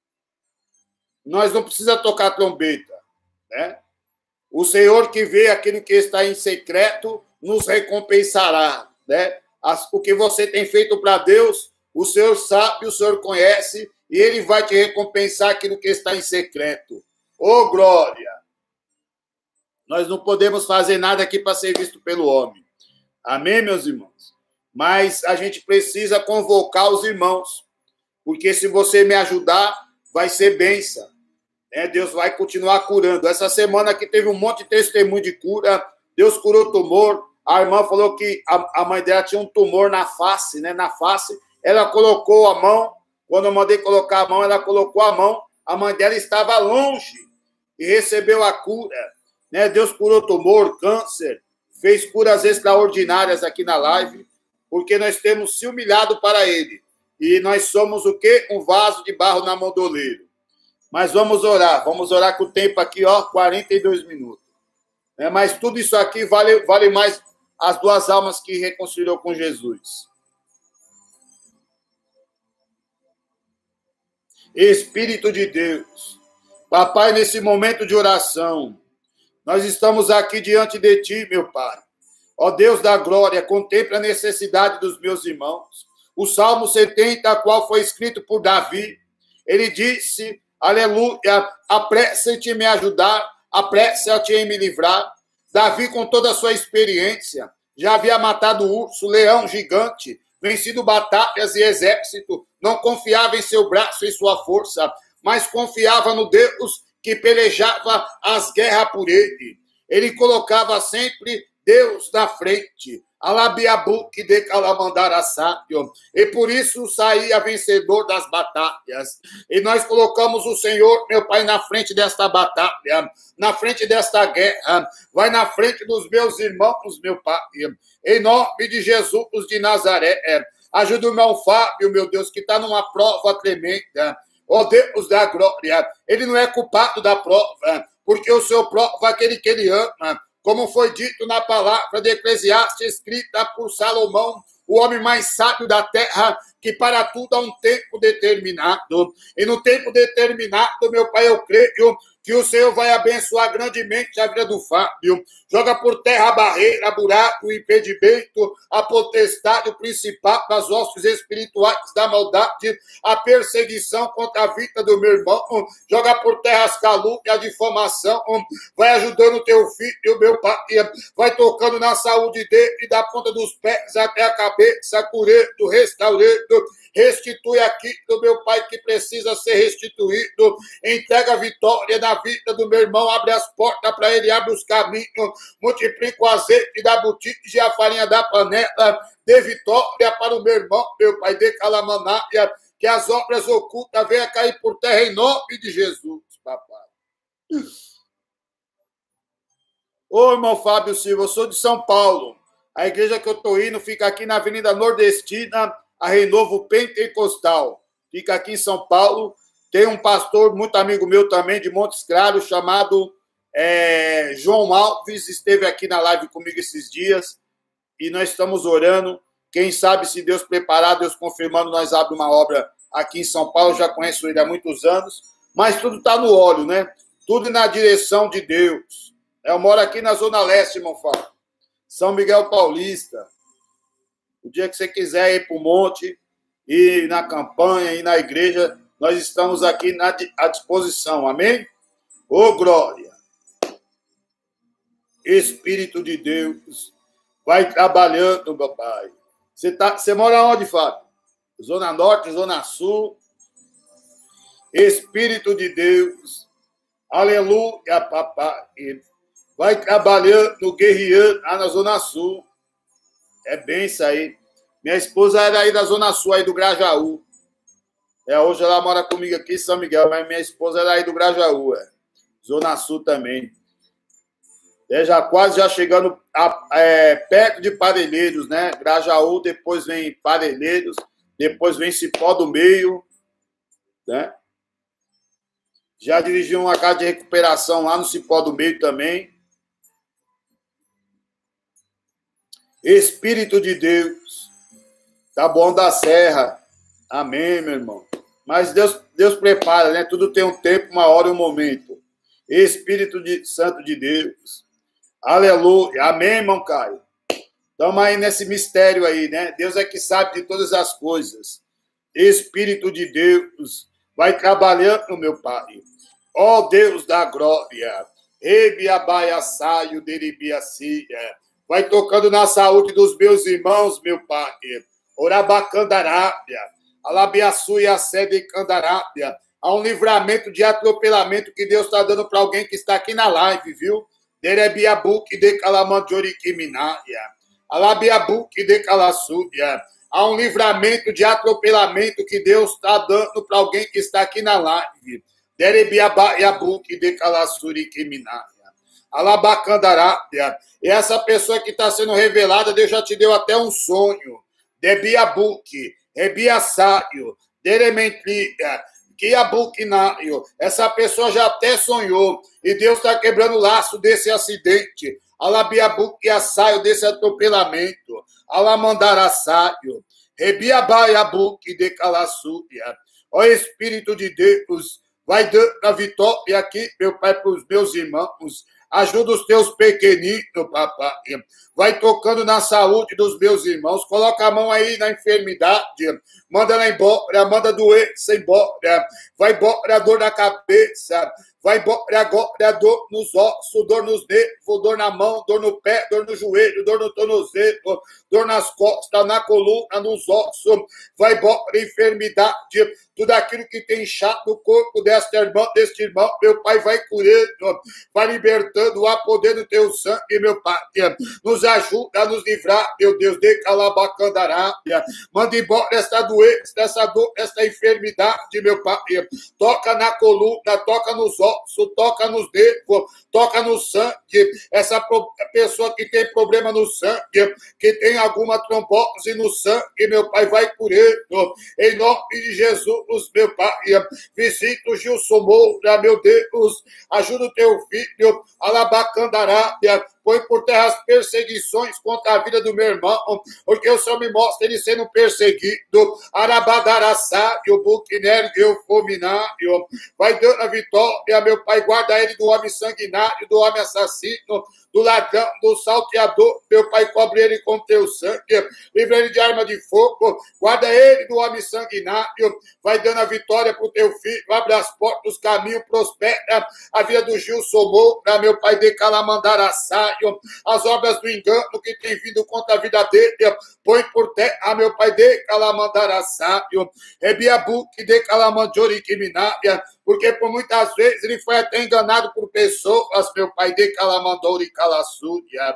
Nós não precisamos tocar trombeta, né? O Senhor que vê aquilo que está em secreto nos recompensará, né? As, o que você tem feito para Deus, o Senhor sabe, o Senhor conhece, e Ele vai te recompensar aquilo que está em secreto. Oh, glória! Nós não podemos fazer nada aqui para ser visto pelo homem. Amém, meus irmãos? Mas a gente precisa convocar os irmãos, porque se você me ajudar, vai ser bênção. Né? Deus vai continuar curando. Essa semana aqui teve um monte de testemunho de cura. Deus curou tumor. A irmã falou que a, a mãe dela tinha um tumor na face, né? Na face. Ela colocou a mão. Quando eu mandei colocar a mão, ela colocou a mão. A mãe dela estava longe e recebeu a cura. Né? Deus curou tumor, câncer, fez curas extraordinárias aqui na live, porque nós temos se humilhado para Ele. E nós somos o quê? Um vaso de barro na mão do oleiro. Mas vamos orar. Vamos orar com o tempo aqui, ó, quarenta e dois minutos. É, mas tudo isso aqui vale, vale mais as duas almas que reconciliou com Jesus. Espírito de Deus, Papai, nesse momento de oração, nós estamos aqui diante de Ti, meu Pai. Ó Deus da glória, contemple a necessidade dos meus irmãos. O Salmo setenta, qual foi escrito por Davi, ele disse, aleluia, apressa-te em me ajudar, apressa-te em me livrar. Davi, com toda a sua experiência, já havia matado urso, leão, gigante, vencido batalhas e exército, não confiava em seu braço e sua força, mas confiava no Deus que pelejava as guerras por ele. Ele colocava sempre Deus na frente. Alabiabu que de calamandara sábio. E por isso saía vencedor das batalhas. E nós colocamos o Senhor, meu Pai, na frente desta batalha, na frente desta guerra. Vai na frente dos meus irmãos, meu Pai. Em nome de Jesus de Nazaré. Ajuda o irmão Fábio, meu Deus, que está numa prova tremenda. Ó Deus da glória. Ele não é culpado da prova, porque o Senhor prova aquele que ele ama. Como foi dito na palavra de Eclesiastes, escrita por Salomão, o homem mais sábio da terra, que para tudo há um tempo determinado. E no tempo determinado, meu Pai, eu creio que o Senhor vai abençoar grandemente a vida do Fábio. Joga por terra a barreira, buraco, o impedimento, a potestade, o principal das hostes espirituais da maldade, a perseguição contra a vida do meu irmão. Joga por terra as calúnias, a difamação. Vai ajudando o teu filho, meu Pai. Vai tocando na saúde dele, da ponta dos pés até a cabeça, curando, restaurando. Restitui aquilo, meu Pai, que precisa ser restituído. Entrega a vitória na vida do meu irmão. Abre as portas para ele, abre os caminhos. Multiplica o azeite da botija e a farinha da panela. Dê vitória para o meu irmão, meu Pai. Dê calamanária. Que as obras ocultas venham cair por terra em nome de Jesus, papai. Ô, irmão Fábio Silva, eu sou de São Paulo. A igreja que eu estou indo fica aqui na Avenida Nordestina, a Renovo Pentecostal. Fica aqui em São Paulo. Tem um pastor, muito amigo meu também, de Montes Claros, chamado é, João Alves, esteve aqui na live comigo esses dias, e nós estamos orando, Quem sabe, se Deus preparar, Deus confirmando, nós abrimos uma obra aqui em São Paulo, já conheço ele há muitos anos, mas tudo está no óleo, né? Tudo na direção de Deus. Eu moro aqui na Zona Leste, irmão Fábio. São Miguel Paulista. O dia que você quiser ir para o monte, ir na campanha, ir na igreja, nós estamos aqui na, à disposição, amém? Ô, glória! Espírito de Deus, vai trabalhando, meu Pai. Você, tá, você mora onde, Fábio? Zona Norte, Zona Sul. Espírito de Deus, aleluia, papai. Vai trabalhando, guerreando lá na Zona Sul. É bem isso aí. Minha esposa era aí da Zona Sul, aí do Grajaú. É, hoje ela mora comigo aqui em São Miguel, mas minha esposa era aí do Grajaú, é. Zona Sul também. É, já quase já chegando a, é, perto de Parelheiros, né? Grajaú, depois vem Parelheiros, depois vem Cipó do Meio, né? Já dirigi uma casa de recuperação lá no Cipó do Meio também. Espírito de Deus, tá bom da serra. Amém, meu irmão. Mas Deus, Deus prepara, né? Tudo tem um tempo, uma hora e um momento. Espírito de, Santo de Deus. Aleluia. Amém, irmão Caio. Estamos aí nesse mistério aí, né? Deus é que sabe de todas as coisas. Espírito de Deus, vai trabalhando, meu Pai. Ó Deus da glória. Ebiabaia saio, deribiacia. Vai tocando na saúde dos meus irmãos, meu Pai. Orabacandarábia. Alabiaçu e a sede candarábia. Há um livramento de atropelamento que Deus está dando para alguém que está aqui na live, viu? Derebiabuque de calamandoriquiminaia. Alabiabuque de calaçúdia. Há um livramento de atropelamento que Deus está dando para alguém que está aqui na live. Derebiabuque de calaçuriquiminaia. Alabacandarábia. E essa pessoa que está sendo revelada, Deus já te deu até um sonho. Debiabuque, Rebiaçaio, Derementlia, Kiabuquinaio. Essa pessoa já até sonhou. E Deus está quebrando o laço desse acidente. Alabiabuquiaçaio, desse atropelamento. Alamandaraçaio. Rebiabaiabuque de calaçúria. Ó Espírito de Deus, vai dando a vitória aqui, meu Pai, para os meus irmãos. Ajuda os teus pequeninos, papai. Vai tocando na saúde dos meus irmãos. Coloca a mão aí na enfermidade. Manda ela embora. Manda doença embora. Vai embora a dor na cabeça. Vai embora agora a dor nos ossos, dor nos nervos, dor na mão, dor no pé, dor no joelho, dor no tornozelo, dor nas costas, na coluna, nos ossos. Vai embora enfermidade. Tudo aquilo que tem inchado no corpo desta irmã, deste irmão, meu Pai, vai curando, vai libertando o poder do teu sangue, meu Pai. Nos ajuda a nos livrar, meu Deus, de calabacandarábia. Manda embora essa doença, essa dor, essa enfermidade, meu Pai. Toca na coluna, toca nos ossos, toca nos nervos, toca no sangue. Essa pessoa que tem problema no sangue, que tem alguma trombose no sangue, meu Pai, vai curando. Em nome de Jesus, meu Pai, visita o Gilson Moura, meu Deus, ajuda o teu filho, Alabacandarábia, põe por terra as perseguições contra a vida do meu irmão, porque o Senhor me mostra ele sendo perseguido, Arabadaraçário, Buquinério, Eufominário, vai dando a vitória, meu Pai, guarda ele do homem sanguinário, do homem assassino, do ladrão, do salteador, meu Pai, cobre ele com teu sangue, livra ele de arma de fogo, guarda ele do homem sanguinário, vai dando a vitória para o teu filho, abre as portas dos caminhos, prospera a vida do Gilson Moura, meu Pai, de Calamandaraçaio, as obras do engano que tem vindo contra a vida dele, põe por terra, meu Pai, de Calamandaraçaio, Rebiabuque de Calamandoriquiminaia, porque por muitas vezes ele foi até enganado por pessoas, meu Pai, de Calamandori Calaçúria,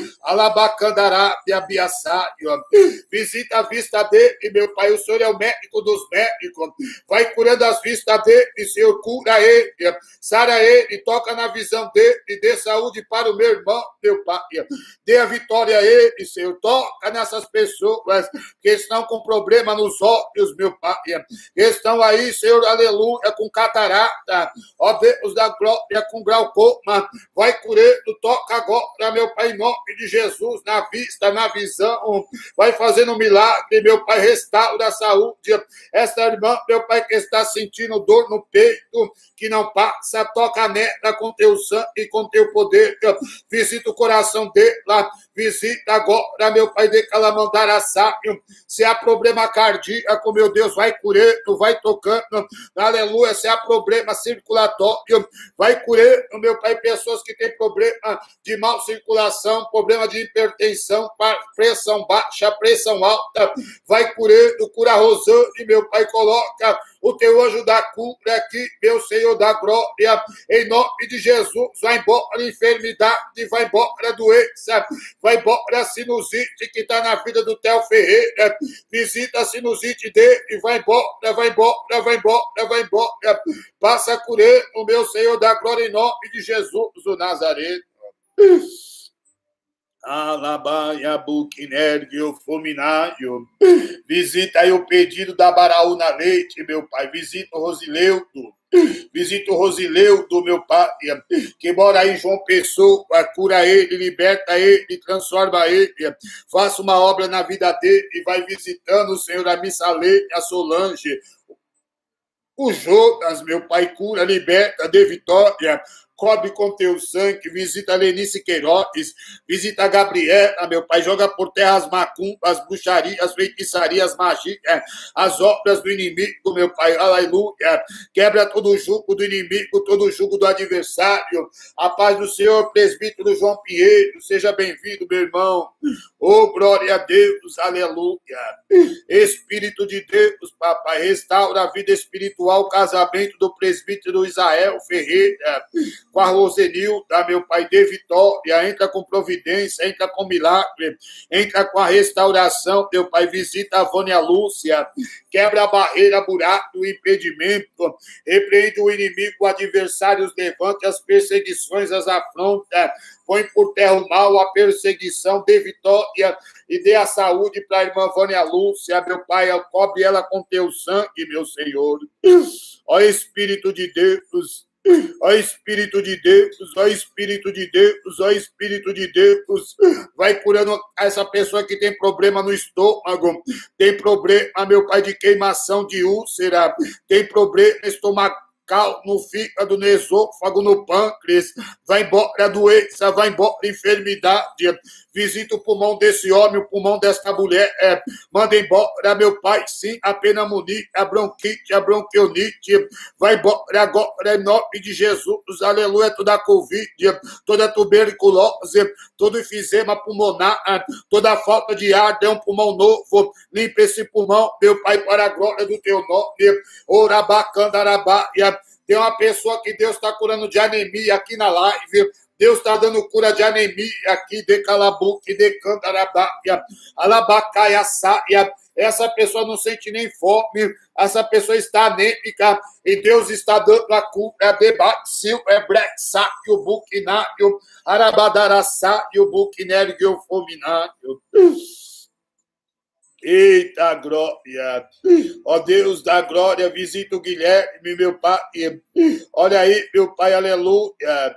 Alabacandarábia, Biaçário, visita a vista dele, meu Pai, o Senhor é o médico dos médicos, vai curando as vistas dele, Senhor, cura ele, sara ele, toca na visão dele, dê saúde para o meu irmão, meu Pai, dê a vitória a ele, Senhor, toca nessas pessoas que estão com problema nos olhos, meu Pai, que estão aí, Senhor, aleluia, com catarata, catarata, ó Deus da glória, com glaucoma, vai curando, toca agora, meu Pai, em nome de Jesus, na vista, na visão, vai fazendo um milagre, meu Pai, restaura a saúde, esta irmã, meu Pai, que está sentindo dor no peito, que não passa, toca nela com teu sangue e com teu poder, visita o coração dela, visita agora, meu Pai, de Calamandarassário, se há problema cardíaco, meu Deus, vai curando, vai tocando, aleluia, se há problema circulatório, vai curando, meu Pai, pessoas que têm problema de mal circulação, problema de hipertensão, pressão baixa, pressão alta, vai curando, cura Rosane, meu Pai, coloca o teu anjo da cura aqui, meu Senhor da glória, em nome de Jesus, vai embora a enfermidade, vai embora a doença, vai embora a sinusite que está na vida do Theo Ferreira, visita a sinusite dele, vai embora, vai embora, vai embora, vai embora, passa a curar o meu Senhor da glória, em nome de Jesus, o Nazareno. Alabaia, Buquinergio, Fulminário. Visita aí o pedido da Baraúna Leite, meu Pai. Visita o Rosileudo. Visita o Rosileudo, meu Pai, que mora aí em João Pessoa. Cura ele, liberta ele, transforma ele. Faça uma obra na vida dele e vai visitando o Senhor, a Missalê, a Solange. O Jonas, meu Pai, cura, liberta, dê vitória. Cobre com teu sangue, visita a Lenice Queiroz, visita a Gabriela, meu Pai, joga por terra as macumbas, as bruxarias, as feitiçarias, as magias, as obras do inimigo, meu Pai, aleluia, quebra todo o jugo do inimigo, todo o jugo do adversário, a paz do Senhor, presbítero João Pinheiro, seja bem-vindo, meu irmão, oh, glória a Deus, aleluia, Espírito de Deus, papai, restaura a vida espiritual, o casamento do presbítero Israel Ferreira, com a Rosenilda, meu Pai, dê vitória, entra com providência, entra com milagre, entra com a restauração, meu Pai, visita a Vânia Lúcia, quebra a barreira, buraco, o impedimento, repreende o inimigo, o adversário, os levante, as perseguições, as afrontas, põe por terra o mal, a perseguição, dê vitória e dê a saúde para a irmã Vânia Lúcia, meu Pai, cobre ela com teu sangue, meu Senhor. Ó Espírito de Deus, ó Espírito de Deus, ó Espírito de Deus, ó Espírito de Deus, vai curando essa pessoa que tem problema no estômago, tem problema, meu Pai, de queimação de úlcera, tem problema estomacal, no fígado, no esôfago, no pâncreas, vai embora a doença, vai embora a enfermidade, visita o pulmão desse homem, o pulmão desta mulher, é, manda embora, meu Pai, sim, a pneumonia, a bronquite, a bronquionite, vai embora agora, em nome de Jesus, aleluia, toda a Covid, toda a tuberculose, todo enfisema pulmonar, toda a falta de ar, dê um pulmão novo, limpa esse pulmão, meu Pai, para a glória do teu nome, orabacandarabáia. Tem uma pessoa que Deus está curando de anemia aqui na live. Deus está dando cura de anemia aqui, de Calabuque, de Candarabaia, Alabacaia, Saia. Essa pessoa não sente nem fome, essa pessoa está anêmica, e Deus está dando a cura de Baxil, é Brexário, Buquinário, Arabadaraçário, Buquinérgio, Fulminário. Eita glória, ó Deus da glória, visita o Guilherme, meu Pai, olha aí, meu Pai, aleluia.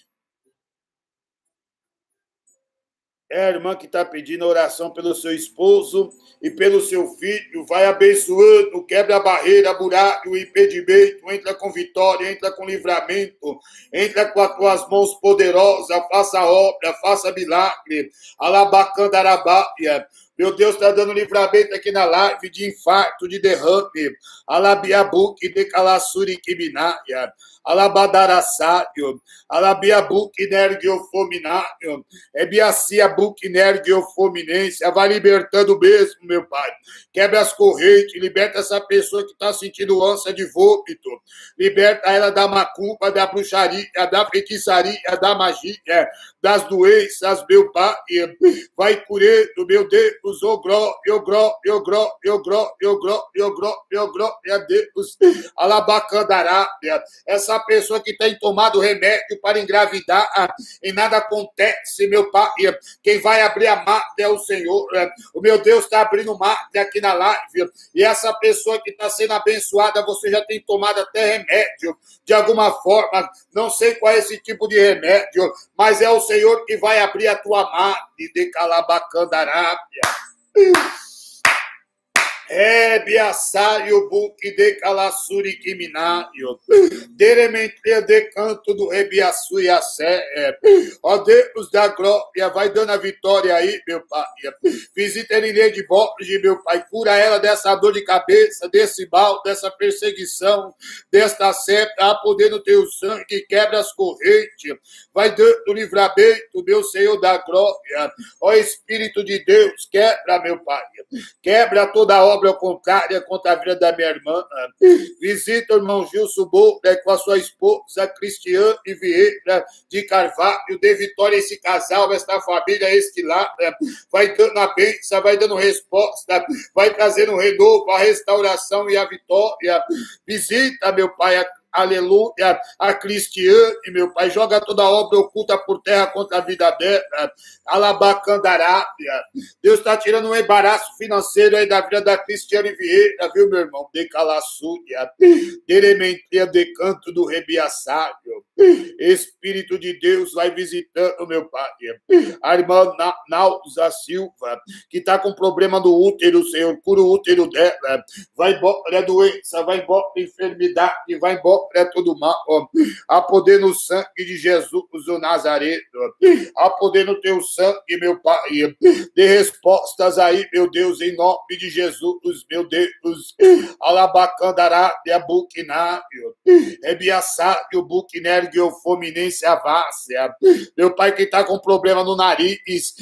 É a irmã que está pedindo oração pelo seu esposo e pelo seu filho, vai abençoando, quebra a barreira, buraco, o impedimento, entra com vitória, entra com livramento, entra com as tuas mãos poderosas, faça obra, faça milagre, alabacandarabáia. Meu Deus, está dando livramento aqui na live de infarto, de derrame. Alabiabuque de calassuri quiminaia. Alabadaraçário. Alabiabuque nergiofominário. Ebiaciabuque nergiofominência. Vai libertando mesmo, meu Pai. Quebra as correntes, liberta essa pessoa que está sentindo ânsia de vômito. Liberta ela da macumba, da bruxaria, da feitiçaria, da magia, das doenças, meu Pai. Vai curando, meu Deus. Deus, oh glória, oh glória, oh glória, oh glória, oh glória, oh glória, oh glória a Deus. Alabacandarábia. Essa pessoa que tem tomado remédio para engravidar e nada acontece, meu pai. Quem vai abrir a mata é o Senhor. O meu Deus está abrindo mata aqui na live. E essa pessoa que está sendo abençoada, você já tem tomado até remédio de alguma forma. Não sei qual é esse tipo de remédio, mas é o Senhor que vai abrir a tua mata de Calabacandarábia. É, biaçaio, buque de calassuri quiminaio, derementria de canto do rebiaçu e a sé. Ó Deus da glória, vai dando a vitória aí, meu pai. Visita ele de Borges, meu pai, cura ela dessa dor de cabeça, desse mal, dessa perseguição, desta seta, a poder no teu sangue, quebra as correntes, vai dando livramento, meu Senhor da glória. Ó Espírito de Deus, quebra, meu pai, quebra toda a obra contrária contra a vida da minha irmã. Visita o irmão Gilson Boura com a sua esposa Cristiane Vieira de Carvalho, dê vitória a esse casal, esta família, este lar, vai dando a bênção, vai dando resposta, vai trazendo o renovo, a restauração e a vitória. Visita, meu pai, a aleluia, a Cristiane, meu pai, joga toda a obra oculta por terra contra a vida dela, alabacandarábia. Deus está tirando um embaraço financeiro aí da vida da Cristiane Vieira, viu, meu irmão? De calaçúria, derementia de canto do rebiaçário. Espírito de Deus vai visitando, meu pai. A irmã Nauza Silva, que está com problema no útero, Senhor, cura o útero dela. Vai embora a doença, vai embora a enfermidade, vai embora é tudo mal, há poder no sangue de Jesus, o Nazareno, há poder no teu sangue, meu pai, dê respostas aí, meu Deus, em nome de Jesus, meu Deus, alabacandará, de abuquinário, rebiaçário, buquinério, fominense, avácia, meu pai, que está com problema no nariz,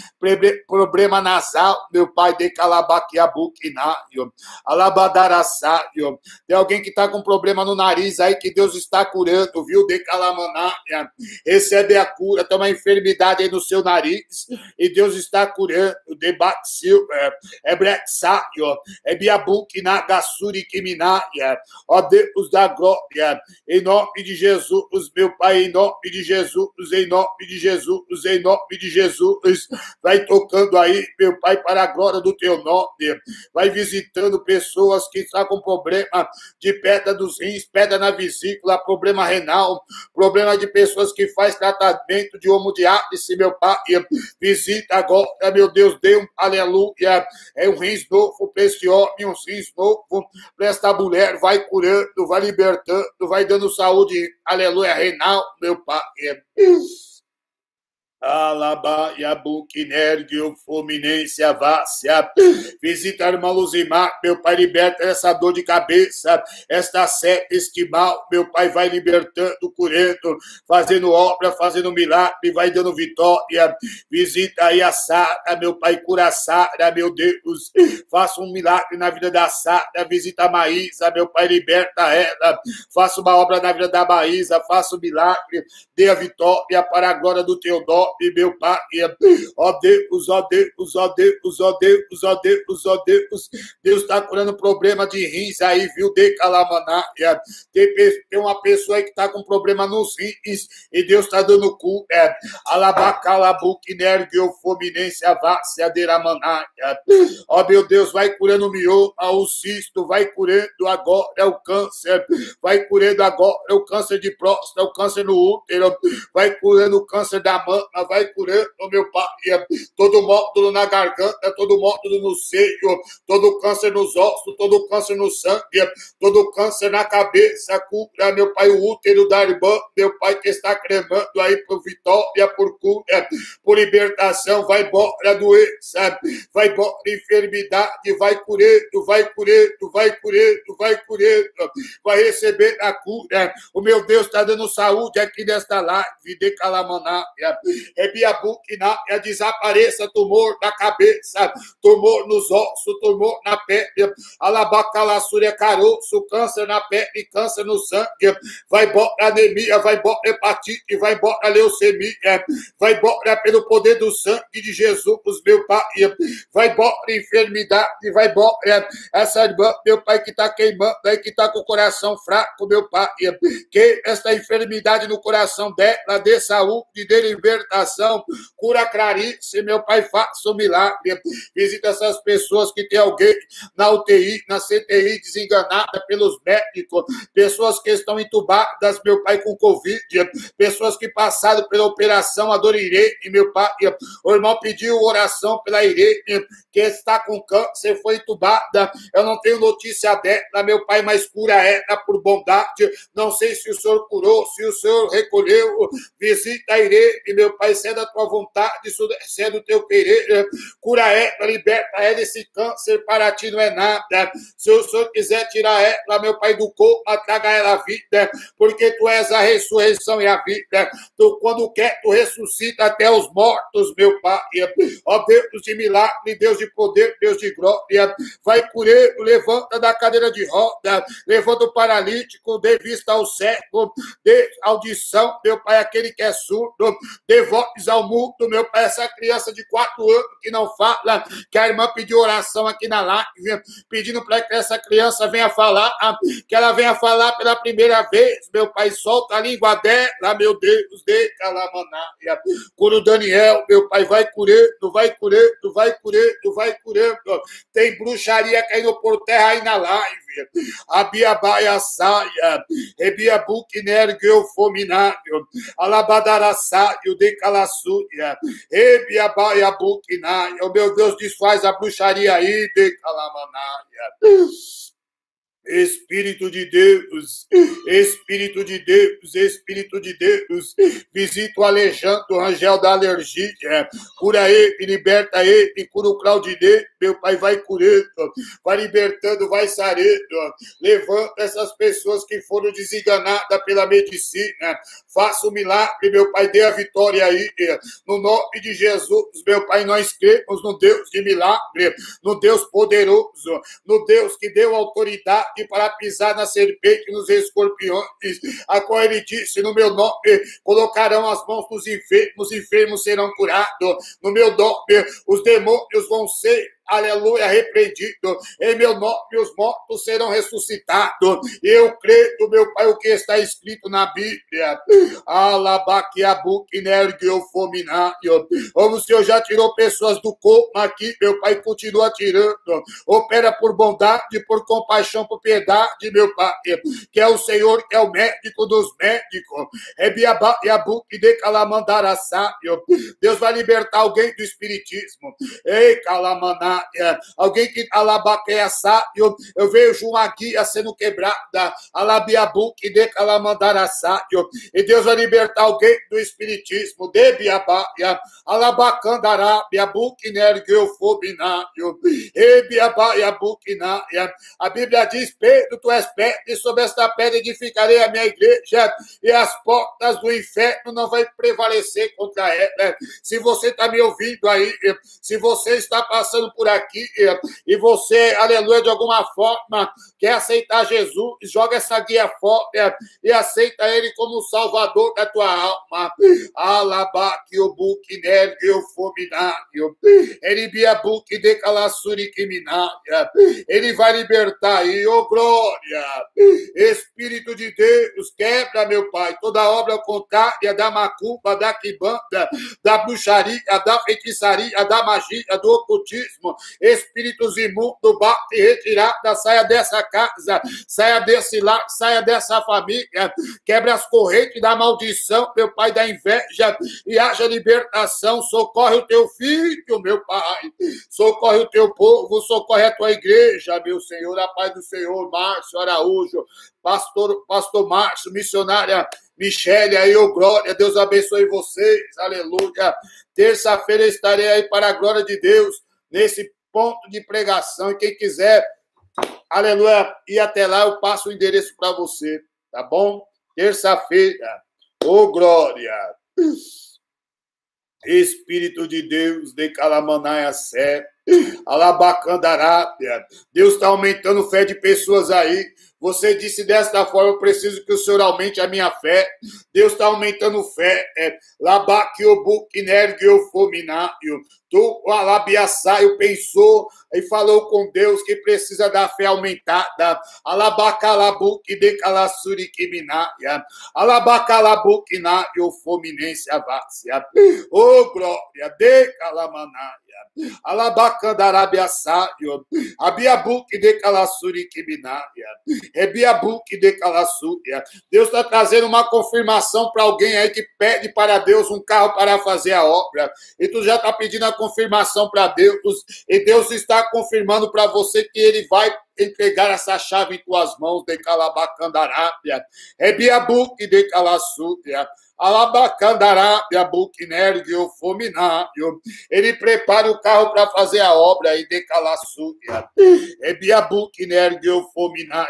problema nasal, meu pai, de calabaquia, buquinário, alabadaraçário, tem alguém que está com problema no nariz aí, que Deus está curando, viu? De calamanaya, recebe a cura, tem uma enfermidade aí no seu nariz, e Deus está curando, de baxil, é brexaio, é biabuque na gassuri quiminaia, ó Deus da glória, em nome de Jesus, meu Pai, em nome de Jesus, em nome de Jesus, em nome de Jesus, vai tocando aí, meu Pai, para a glória do teu nome, vai visitando pessoas que estão com problema de pedra dos rins, pedra na vesícula, problema renal, problema de pessoas que faz tratamento de hemodiálise, meu pai, visita agora, meu Deus, dê um aleluia, é um rins novo para esse homem, um rins novo para esta mulher, vai curando, vai libertando, vai dando saúde, aleluia, renal, meu pai. Alabaia, buquinergio, fluminense, avácia. Visita a irmã Luzimar, meu pai, liberta essa dor de cabeça, esta seta, este mal, meu pai, vai libertando, curando, fazendo obra, fazendo milagre, vai dando vitória. Visita aí a Sara, meu pai, cura a Sara, meu Deus, faça um milagre na vida da Sara. Visita a Maísa, meu pai, liberta ela, faça uma obra na vida da Maísa, faça um milagre, dê a vitória para a glória do teu nome. E meu pai, ó Deus, ó Deus, ó Deus, ó Deus, ó Deus, ó Deus, Deus está curando problema de rins aí, viu, de calamanária, tem, tem uma pessoa aí que está com problema nos rins, e Deus está dando cura, alabacalabuquinergio, fominense, avácia, deramanaya, ó meu Deus, vai curando o mioma, o cisto, vai curando agora o câncer, vai curando agora o câncer de próstata, o câncer no útero, vai curando o câncer da mama, vai curando, meu pai, todo módulo na garganta, todo módulo no seio, todo câncer nos ossos, todo câncer no sangue, todo câncer na cabeça, cura, meu pai, o útero da irmã, meu pai, que está cremando aí por vitória, por cura, por libertação, vai embora doença, vai embora enfermidade, vai curando, vai curando, vai curando, vai curando, vai receber a cura, o meu Deus está dando saúde aqui nesta live de Calamanária. Ebiabuquina, desapareça tumor na cabeça, tumor nos ossos, tumor na pele, alabacalassúria, caroço, câncer na pele, câncer no sangue, vai embora anemia, vai embora hepatite, vai embora leucemia, vai embora pelo poder do sangue de Jesus, meu Pai, vai embora enfermidade, vai embora essa irmã, meu Pai, que está queimando aí, que está com o coração fraco, meu Pai, que esta enfermidade no coração dela, dê saúde, dê libertação, cura Clarice, meu Pai, faça um milagre, visita essas pessoas que tem alguém na U T I, na C T I, desenganada pelos médicos, pessoas que estão entubadas, meu Pai, com Covid, pessoas que passaram pela operação, a dor Irene, meu Pai, o irmão pediu oração pela Irene, que está com câncer, foi entubada, eu não tenho notícia dela, meu Pai, mas cura ela por bondade, não sei se o Senhor curou, se o Senhor recolheu, visita a Irene, meu Pai, se é da tua vontade, se é do teu querer, cura ela, liberta ela, esse câncer para ti não é nada, se o Senhor quiser tirar ela, meu Pai, do coma, traga ela à vida, porque tu és a ressurreição e a vida, tu quando quer, tu ressuscita até os mortos, meu Pai, ó Deus de milagre, Deus de poder, Deus de glória, vai curar, levanta da cadeira de roda, levanta o paralítico, dê vista ao cego, dê audição, meu Pai, aquele que é surdo, dê voz ao mudo, meu Pai, essa criança de quatro anos que não fala, que a irmã pediu oração aqui na live, pedindo para que essa criança venha falar, que ela venha falar pela primeira vez, meu Pai, solta a língua dela, meu Deus, de Calamanaia, cura o Daniel, meu Pai, vai curando, vai curando, vai curando, vai curando, tem bruxaria caindo por terra aí na live, a Biabaia saia, Ebiabuquiner geofominário, Alabadaraçáio de Calassúria, Ebiabaia buquinaia, o meu Deus desfaz a bruxaria aí de Calamanaia. Espírito de Deus, Espírito de Deus, Espírito de Deus, visita o Alejandro, o Rangel da alergia, cura ele, liberta ele, cura o Claudinei, meu Pai, vai curando, vai libertando, vai sarando, levanta essas pessoas que foram desenganadas pela medicina, faça o milagre, meu Pai, dê a vitória aí, no nome de Jesus, meu Pai, nós cremos no Deus de milagre, no Deus poderoso, no Deus que deu autoridade para pisar na serpente e nos escorpiões, a qual ele disse, no meu nome, colocarão as mãos nos enfermos, os enfermos serão curados, no meu nome, os demônios vão ser, aleluia, repreendido, em meu nome os mortos serão ressuscitados, eu creio, meu Pai, o que está escrito na Bíblia, alabaquiabuquinergiofominário, como o Senhor já tirou pessoas do coma aqui, meu Pai, continua tirando, opera por bondade, por compaixão, por piedade, meu Pai, que é o Senhor, que é o médico dos médicos, Deus vai libertar alguém do espiritismo, ei, Calamandá, alguém que alabaqueia sábio, eu vejo uma guia sendo quebrada, alabiabu que de calamandara sábio, e Deus vai libertar alguém do espiritismo, de biabaia, alabacandará, biabu que nergueofobinário, e biabaia buquinaia. A Bíblia diz, Pedro, tu és pedra, e sobre esta pedra edificarei a minha igreja, e as portas do inferno não vai prevalecer contra ela. Se você está me ouvindo aí, se você está passando por aqui e você, aleluia, de alguma forma quer aceitar Jesus, joga essa guia fora e aceita ele como o salvador da tua alma. Alabaquiobuquiner geofominário, ele biabuque de calassuriquiminária, ele vai libertar aí, ô glória, Espírito de Deus, quebra, meu Pai, toda obra contrária da macumba, da quibanda, da bruxaria, da feitiçaria, da magia, do ocultismo, espíritos imundos, bate e retirada, saia dessa casa, saia desse lar, saia dessa família, quebra as correntes da maldição, meu Pai, da inveja, e haja libertação, socorre o teu filho, meu Pai, socorre o teu povo, socorre a tua igreja, meu Senhor, a paz do Senhor, Márcio Araújo, pastor, pastor Márcio, missionária Michele, aí, ô glória, Deus abençoe vocês, aleluia. Terça-feira estarei aí para a glória de Deus, nesse ponto de pregação, e quem quiser, aleluia, ir até lá, eu passo o endereço para você, tá bom? Terça-feira, ô glória. Espírito de Deus, de Calamanaia Sé, Alabacandarápia. Deus está aumentando fé de pessoas aí. Você disse desta forma: eu preciso que o Senhor aumente a minha fé. Deus está aumentando fé. Labaquiobuquinergiofominário. Tu, o Alabiaçaio, pensou e falou com Deus que precisa da fé aumentada. Alabacalabuque de calassuriquiminária. Alabacalabuquinário fominense avácia. Ô, glória de Calamanaya. Alabacandarábiaçaio. Abiabuque de calassuriquiminária. Rebiabuque de calassúria. Deus está trazendo uma confirmação para alguém aí que pede para Deus um carro para fazer a obra. E tu já está pedindo a confirmação para Deus. E Deus está confirmando para você que Ele vai entregar essa chave em tuas mãos, de Calabacandarápia. Rebiabuque de calassúria. Alabacandarápia, buquinergio, fominário. Ele prepara o carro para fazer a obra aí de calassúria. Ebiabuquinergio, fominária.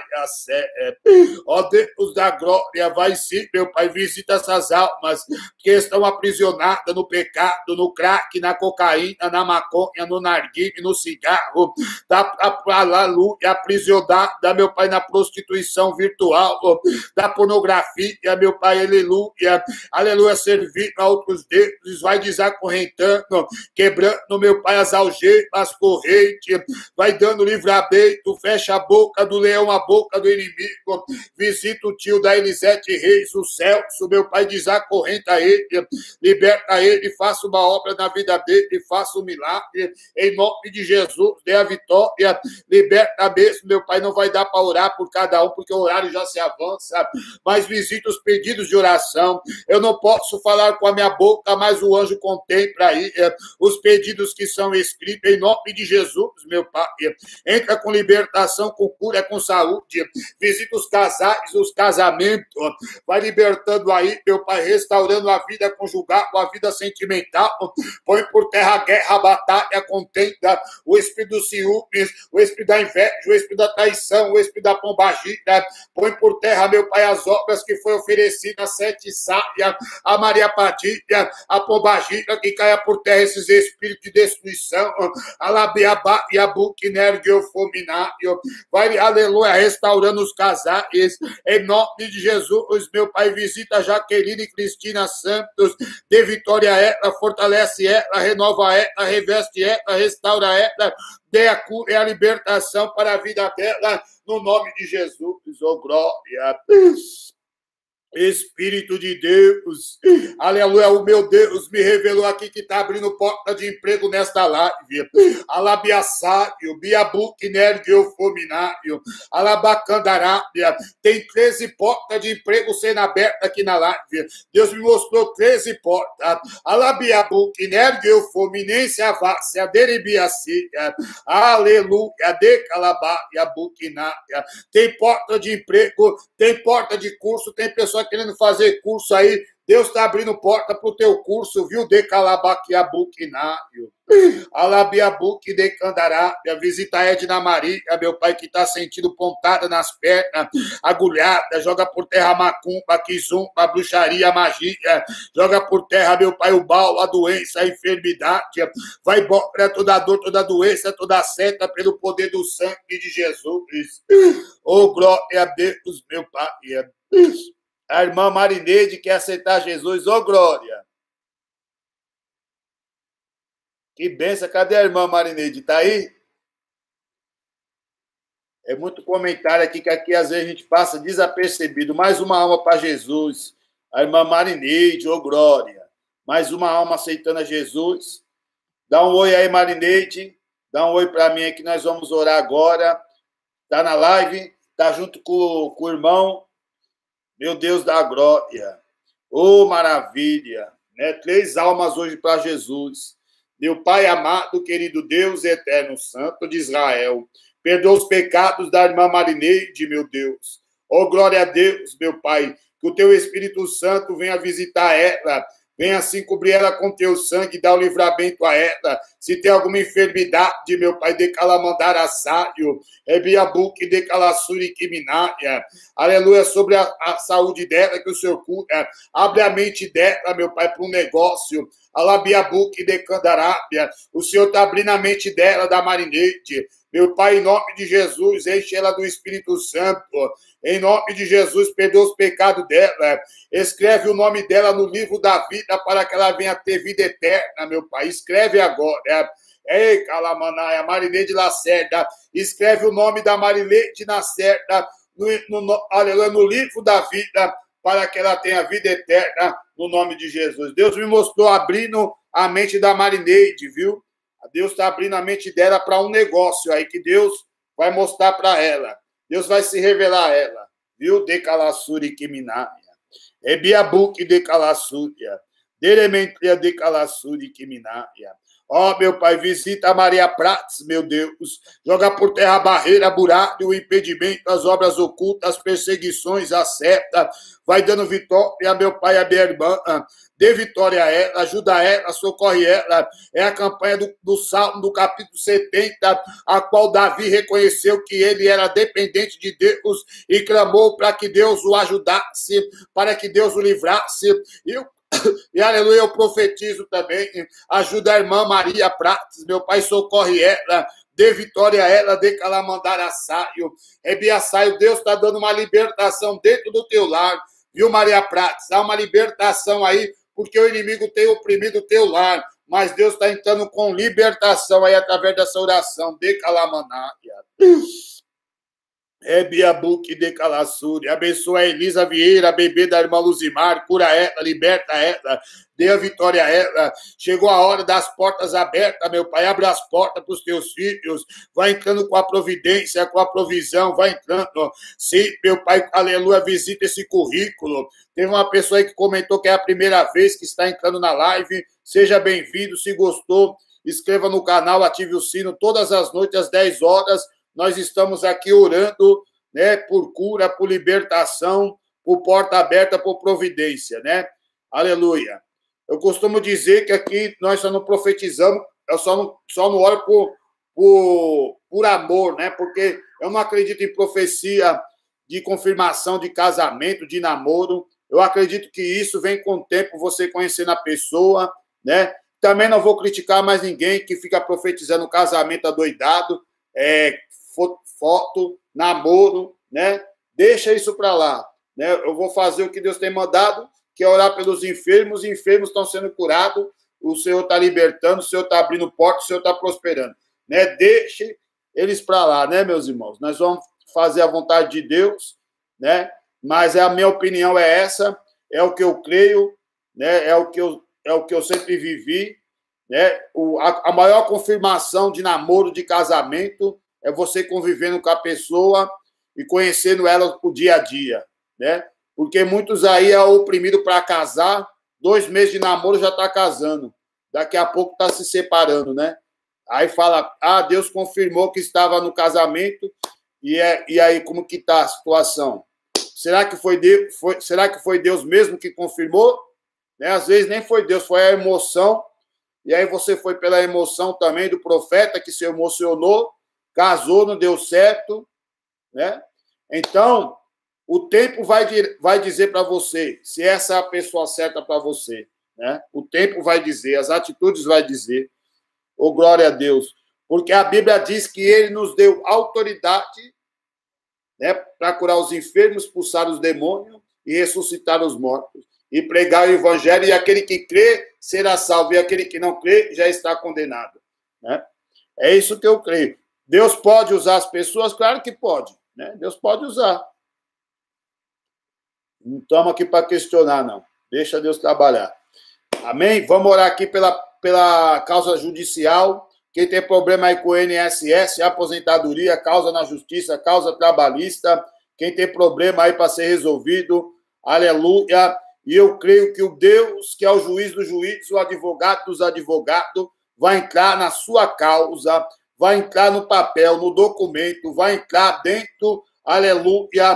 Ó Deus da glória, vai sim, meu Pai, visita essas almas que estão aprisionadas no pecado, no crack, na cocaína, na maconha, no narguilé, no cigarro, da aleluia, aprisionada, meu Pai, na prostituição virtual, da pornografia, meu Pai, aleluia. Aleluia, servindo a outros deuses, vai desacorrentando, quebrando, meu Pai, as algemas, as correntes, vai dando livramento, fecha a boca do leão, a boca do inimigo, visita o tio da Elisete Reis, o Celso, meu Pai, desacorrenta ele, liberta ele, faça uma obra na vida dele, faça um milagre, em nome de Jesus, dê a vitória, liberta mesmo, meu Pai, não vai dar para orar por cada um, porque o horário já se avança, mas visita os pedidos de oração. Eu não posso falar com a minha boca, mas o anjo contempla aí é, os pedidos que são escritos em nome de Jesus, meu Pai. Entra com libertação, com cura, com saúde. Visita os casais, os casamentos. Vai libertando aí, meu Pai, restaurando a vida conjugal, a vida sentimental. Põe por terra a guerra, a batalha, contenta o espírito do ciúmes, o espírito da inveja, o espírito da traição, o espírito da pombagira. Põe por terra, meu Pai, as obras que foi oferecida a sete sábios, a Maria Padilha, a pombagira, que caia por terra esses espíritos de destruição, a labiabá e a buquinergiofominário, vai, aleluia, restaurando os casais, em nome de Jesus, meu Pai, visita Jaqueline e Cristina Santos, dê vitória a ela, fortalece ela, renova ela, reveste ela, restaura ela, dê a cura e a libertação para a vida dela, no nome de Jesus, oh glória. Espírito de Deus, aleluia, o meu Deus me revelou aqui que está abrindo porta de emprego nesta live. Alabiaçário, biabuquinergiofominário, alabacandarábia, tem treze portas de emprego sendo abertas aqui na live. Deus me mostrou treze portas. Alabiabuquinergiofominense avácia, deribiacia, aleluia, decalabária, buquinária. Tem porta de emprego, tem porta de curso, tem pessoa querendo fazer curso aí, Deus está abrindo porta para o teu curso, viu? De calabaquiabuquinário. Alabiabuque de candarábia, visita a Edna Maria, meu Pai, que está sentindo pontada nas pernas, agulhada, joga por terra a macumba, a quizumba, a bruxaria, a magia, joga por terra, meu Pai, o mal, a doença, a enfermidade, vai embora toda dor, toda doença, toda seta, pelo poder do sangue de Jesus. Oh, glória a Deus, meu Pai. A irmã Marineide quer aceitar Jesus, ô oh, glória. Que benção, cadê a irmã Marineide? Tá aí? É muito comentário aqui, que aqui às vezes a gente passa desapercebido. Mais uma alma para Jesus. A irmã Marineide, ô oh, glória. Mais uma alma aceitando a Jesus. Dá um oi aí, Marineide. Dá um oi para mim aí que nós vamos orar agora. Tá na live, tá junto com, com o irmão. Meu Deus da glória. Ô, oh, maravilha. Né? Três almas hoje para Jesus. Meu Pai amado, querido Deus eterno, santo de Israel. Perdoa os pecados da irmã Marineide, meu Deus. Ô, oh, glória a Deus, meu Pai. Que o teu Espírito Santo venha visitar ela. Venha assim cobrir ela com teu sangue, dá o livramento a ela. Se tem alguma enfermidade, meu Pai, de calamandara sáio, é biabuque de calassuri quiminaia. Aleluia, sobre a, a saúde dela, que o Senhor cura. Abre a mente dela, meu Pai, para um negócio. Alabiabuque de candarábia. O Senhor está abrindo a mente dela, da Marinete. Meu Pai, em nome de Jesus, enche ela do Espírito Santo. Em nome de Jesus, perdoa os pecados dela. Escreve o nome dela no livro da vida para que ela venha ter vida eterna, meu Pai. Escreve agora. Ei, Calamanaia, Marilene de Lacerda. Escreve o nome da Marilene de Lacerda no, no, aleluia, no livro da vida para que ela tenha vida eterna no nome de Jesus. Deus me mostrou abrindo a mente da Marineide, viu? Deus está abrindo a mente dela para um negócio aí que Deus vai mostrar para ela. Deus vai se revelar a ela. Viu? De calassuri quiminaia. Ebiabuque de calassúria. Derementria de calassuri quiminaia. Ó, oh, meu Pai, visita a Maria Prates, meu Deus. Joga por terra a barreira, buraco, o impedimento, as obras ocultas, as perseguições, a seta. Vai dando vitória, meu Pai, a minha irmã. Dê vitória a ela, ajuda ela, socorre ela. É a campanha do, do Salmo, do capítulo setenta, a qual Davi reconheceu que ele era dependente de Deus e clamou para que Deus o ajudasse, para que Deus o livrasse. E o E, aleluia, eu profetizo também. Ajuda a irmã Maria Prates, meu Pai, socorre ela. Dê vitória a ela, dê calamandara saio. Rebia saio, Deus está dando uma libertação dentro do teu lar. Viu, Maria Prates? Há uma libertação aí, porque o inimigo tem oprimido o teu lar. Mas Deus está entrando com libertação aí através dessa oração. Dê calamandária. É Biabuque de Calassuri. Abençoa a Elisa Vieira, bebê da irmã Luzimar. Cura ela, liberta ela. Dê a vitória a ela. Chegou a hora das portas abertas, meu Pai. Abre as portas para os teus filhos. Vai entrando com a providência, com a provisão. Vai entrando. Sim, meu Pai, aleluia. Visita esse currículo. Teve uma pessoa aí que comentou que é a primeira vez que está entrando na live. Seja bem-vindo. Se gostou, inscreva no canal, ative o sino. Todas as noites, às dez horas. Nós estamos aqui orando, né, por cura, por libertação, por porta aberta, por providência, né? Aleluia. Eu costumo dizer que aqui nós só não profetizamos, eu só não, só não oro por, por, por amor, né? Porque eu não acredito em profecia de confirmação de casamento, de namoro. Eu acredito que isso vem com o tempo, você conhecendo a pessoa, né? Também não vou criticar mais ninguém que fica profetizando casamento adoidado, é, foto, namoro, né? Deixa isso para lá, né? Eu vou fazer o que Deus tem mandado, que é orar pelos enfermos. Os enfermos estão sendo curados, o Senhor está libertando, o Senhor está abrindo portas, o Senhor está prosperando, né? Deixe eles para lá, né, meus irmãos? Nós vamos fazer a vontade de Deus, né? Mas a minha opinião é essa, é o que eu creio, né? É o que eu, é o que eu sempre vivi, né? O, a, a maior confirmação de namoro, de casamento, é você convivendo com a pessoa e conhecendo ela o dia a dia, né? Porque muitos aí é oprimido para casar, dois meses de namoro já está casando, daqui a pouco está se separando, né? Aí fala, ah, Deus confirmou que estava no casamento, e, é, e aí como que está a situação? Será que foi Deus, foi, será que foi Deus mesmo que confirmou? Né? Às vezes nem foi Deus, foi a emoção, e aí você foi pela emoção também do profeta que se emocionou, casou, não deu certo, né? Então, o tempo vai, vai dizer para você se essa é a pessoa certa para você, né? O tempo vai dizer, as atitudes vai dizer. Oh, glória a Deus. Porque a Bíblia diz que ele nos deu autoridade, né, para curar os enfermos, expulsar os demônios e ressuscitar os mortos. E pregar o evangelho, e aquele que crê será salvo, e aquele que não crê já está condenado, né? É isso que eu creio. Deus pode usar as pessoas? Claro que pode, né? Deus pode usar. Não estamos aqui para questionar, não. Deixa Deus trabalhar. Amém? Vamos orar aqui pela, pela causa judicial. Quem tem problema aí com o I N S S, aposentadoria, causa na justiça, causa trabalhista. Quem tem problema aí para ser resolvido, aleluia. E eu creio que o Deus, que é o juiz dos juízes, o advogado dos advogados, vai entrar na sua causa, vai entrar no papel, no documento, vai entrar dentro, aleluia,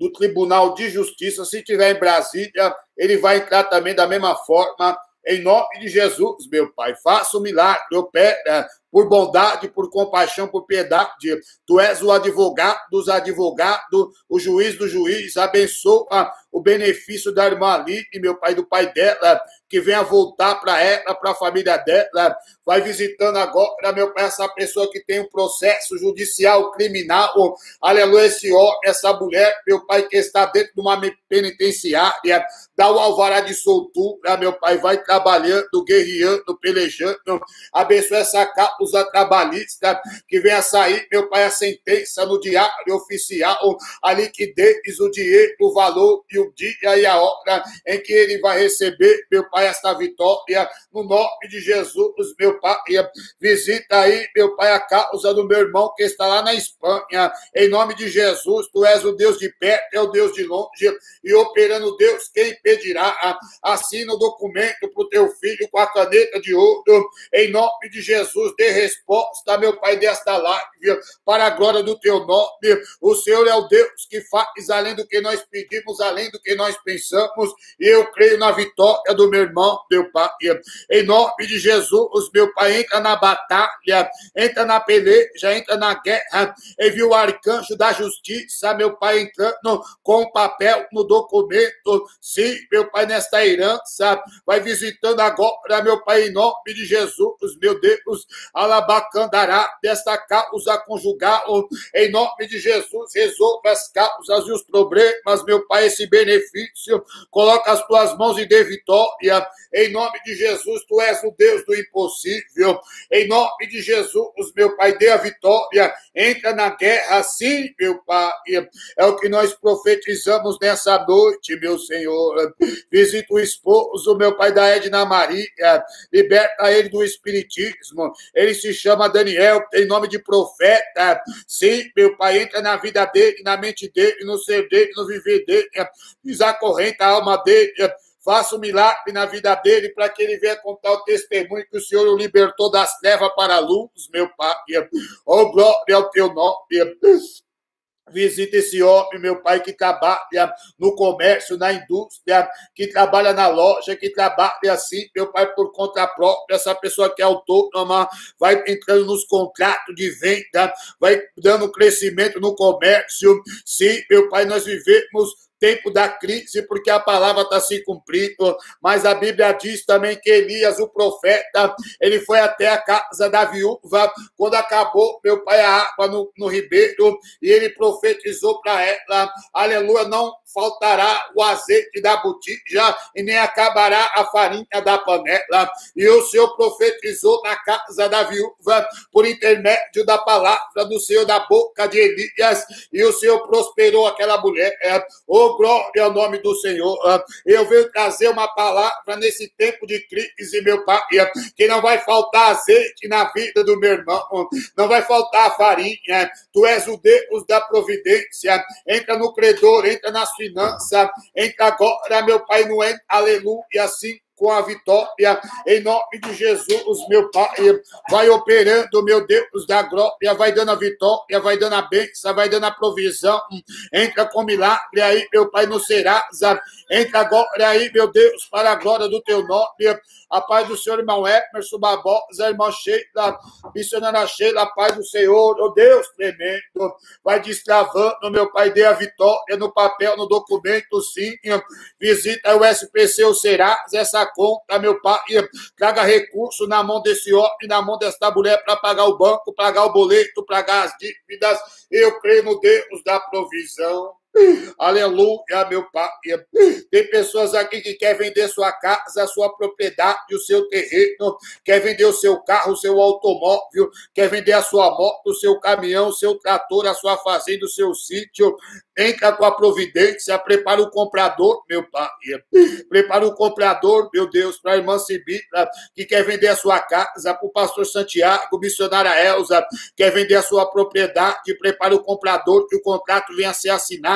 do Tribunal de Justiça. Se tiver em Brasília, ele vai entrar também da mesma forma. Em nome de Jesus, meu Pai, faça um milagre, eu peço, por bondade, por compaixão, por piedade. Tu és o advogado dos advogados, o juiz do juiz. Abençoa o benefício da irmã Aline, meu Pai, do pai dela, que venha voltar para ela, para a família dela. Vai visitando agora, meu Pai, essa pessoa que tem um processo judicial criminal. Aleluia, esse homem, essa mulher, meu Pai, que está dentro de uma penitenciária. Dá o alvará de soltura, meu Pai, vai trabalhando, guerreando, pelejando. Abençoa essa causa trabalhista, que venha sair, meu Pai, a sentença no diário oficial, a liquidez, o dinheiro, o valor e o dia e a hora em que ele vai receber, meu Pai, esta vitória, no nome de Jesus, meu Pai. Visita aí, meu Pai, a causa do meu irmão que está lá na Espanha, em nome de Jesus. Tu és o Deus de perto, é o Deus de longe, e operando Deus, quem impedirá? Assina o documento para o teu filho com a caneta de ouro, em nome de Jesus. Dê resposta, meu Pai, desta live, para a glória do teu nome. O Senhor é o Deus que faz além do que nós pedimos, além do que nós pensamos, e eu creio na vitória do meu irmão, meu Pai. Em nome de Jesus, meu Pai, entra na batalha, entra na peleja, entra na guerra, envia o arcanjo da justiça, meu Pai, entrando com o papel no documento, sim, meu Pai, nesta herança, vai visitando agora, meu Pai, em nome de Jesus, meu Deus, alabacandará desta causa conjugal, em nome de Jesus, resolva as causas e os problemas, meu Pai, esse benefício, coloca as tuas mãos e dê vitória, em nome de Jesus. Tu és o Deus do impossível, em nome de Jesus, meu Pai, dê a vitória, entra na guerra, sim, meu Pai, é o que nós profetizamos nessa noite, meu Senhor. Visita o esposo, meu Pai, da Edna Maria, liberta ele do espiritismo, ele se chama Daniel, tem nome de profeta, sim, meu Pai, entra na vida dele, na mente dele, no ser dele, no viver dele, desacorrenta a alma dele, faça um milagre na vida dele, para que ele venha contar o testemunho que o Senhor o libertou das trevas para a luz, meu Pai. Oh, glória ao teu nome. Visita esse homem, meu Pai, que trabalha no comércio, na indústria, que trabalha na loja, que trabalha assim, meu Pai, por conta própria. Essa pessoa que é autônoma vai entrando nos contratos de venda, vai dando crescimento no comércio. Sim, meu Pai, nós vivemos tempo da crise, porque a palavra está se cumprindo, mas a Bíblia diz também que Elias, o profeta, ele foi até a casa da viúva, quando acabou, meu Pai, a água no, no ribeiro, e ele profetizou para ela, aleluia, não faltará o azeite da botija, e nem acabará a farinha da panela, e o Senhor profetizou na casa da viúva, por intermédio da palavra do Senhor, da boca de Elias, e o Senhor prosperou aquela mulher. Oh, glória ao nome do Senhor. Eu venho trazer uma palavra nesse tempo de crise, meu Pai, que não vai faltar azeite na vida do meu irmão, não vai faltar farinha. Tu és o Deus da providência. Entra no credor, entra nas finanças, entra agora, meu Pai, no aleluia, assim com a vitória, em nome de Jesus, meu Pai, vai operando, meu Deus da glória, vai dando a vitória, vai dando a bênção, vai dando a provisão, entra com milagre aí, meu Pai, no Serasa, entra agora aí, meu Deus, para a glória do teu nome, a paz do Senhor, irmão Emerson Barbosa, irmã Sheila, missionária Sheila, a paz do Senhor, oh Deus tremendo, vai destravando, meu Pai, dê a vitória no papel, no documento, sim, visita o S P C, o Serasa, essa conta, meu Pai, traga recurso na mão desse homem, na mão desta mulher, para pagar o banco, pagar o boleto, pagar as dívidas. Eu creio no Deus da provisão. Aleluia, meu Pai. Tem pessoas aqui que querem vender sua casa, sua propriedade, o seu terreno, quer vender o seu carro, o seu automóvel, quer vender a sua moto, o seu caminhão, o seu trator, a sua fazenda, o seu sítio. Entra com a providência, prepara o comprador, meu Pai. Prepara o comprador, meu Deus, para a irmã Sibila, que quer vender a sua casa, para o pastor Santiago, missionária Elza, quer vender a sua propriedade. Prepara o comprador, que o contrato venha a ser assinado.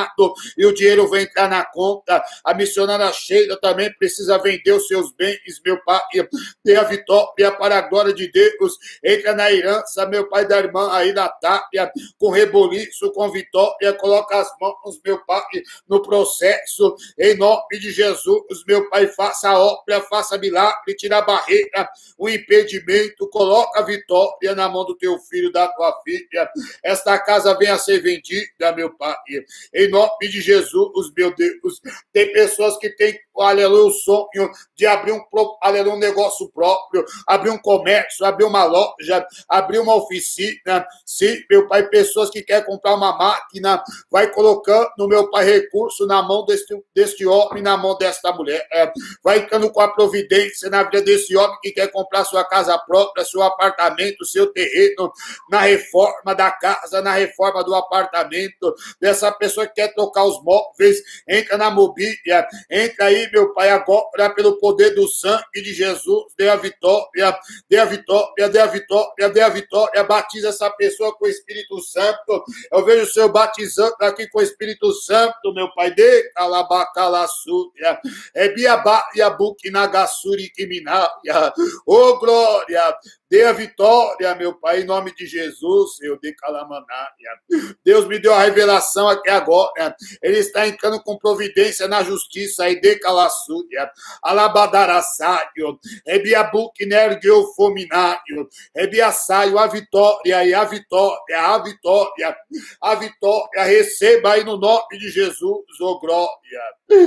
encaminhado e o dinheiro vai entrar na conta. A missionária Sheila também precisa vender os seus bens, meu Pai. Dê a vitória para a glória de Deus. Entra na herança, meu Pai, da irmã aí, Natália, com reboliço, com vitória. Coloca as mãos, meu Pai, no processo. Em nome de Jesus, meu Pai, faça a obra, faça milagre, tira a barreira, o impedimento, coloca a vitória na mão do teu filho, da tua filha. Esta casa venha a ser vendida, meu Pai. Em nome de Jesus, meu Deus. Tem pessoas que têm, aleluia, o sonho de abrir um, aleluia, um negócio próprio, abrir um comércio, abrir uma loja, abrir uma oficina. Sim, meu Pai, pessoas que querem comprar uma máquina, vai colocando, meu Pai, recurso na mão deste, deste homem, na mão desta mulher. É, vai entrando com a providência na vida desse homem que quer comprar sua casa própria, seu apartamento, seu terreno, na reforma da casa, na reforma do apartamento, dessa pessoa que quer trocar os móveis, entra na mobília, entra aí, meu Pai, agora, pelo poder do sangue de Jesus, dê a vitória, dê a vitória, dê a vitória, dê a vitória, batiza essa pessoa com o Espírito Santo. Eu vejo o Senhor batizando aqui com o Espírito Santo, meu Pai, de calabacalassúria, é biabá e abuque nagassuri quiminaia, ô glória, dê a vitória, meu Pai, em nome de Jesus, eu de calamanaya. Deus me deu a revelação aqui agora. Ele está entrando com providência na justiça e de calassúria. Alabadaraçaio, ebiabuque nergeofominaio, ebiaçaio, a vitória e a vitória, a vitória, a vitória, receba aí no nome de Jesus, ô glória.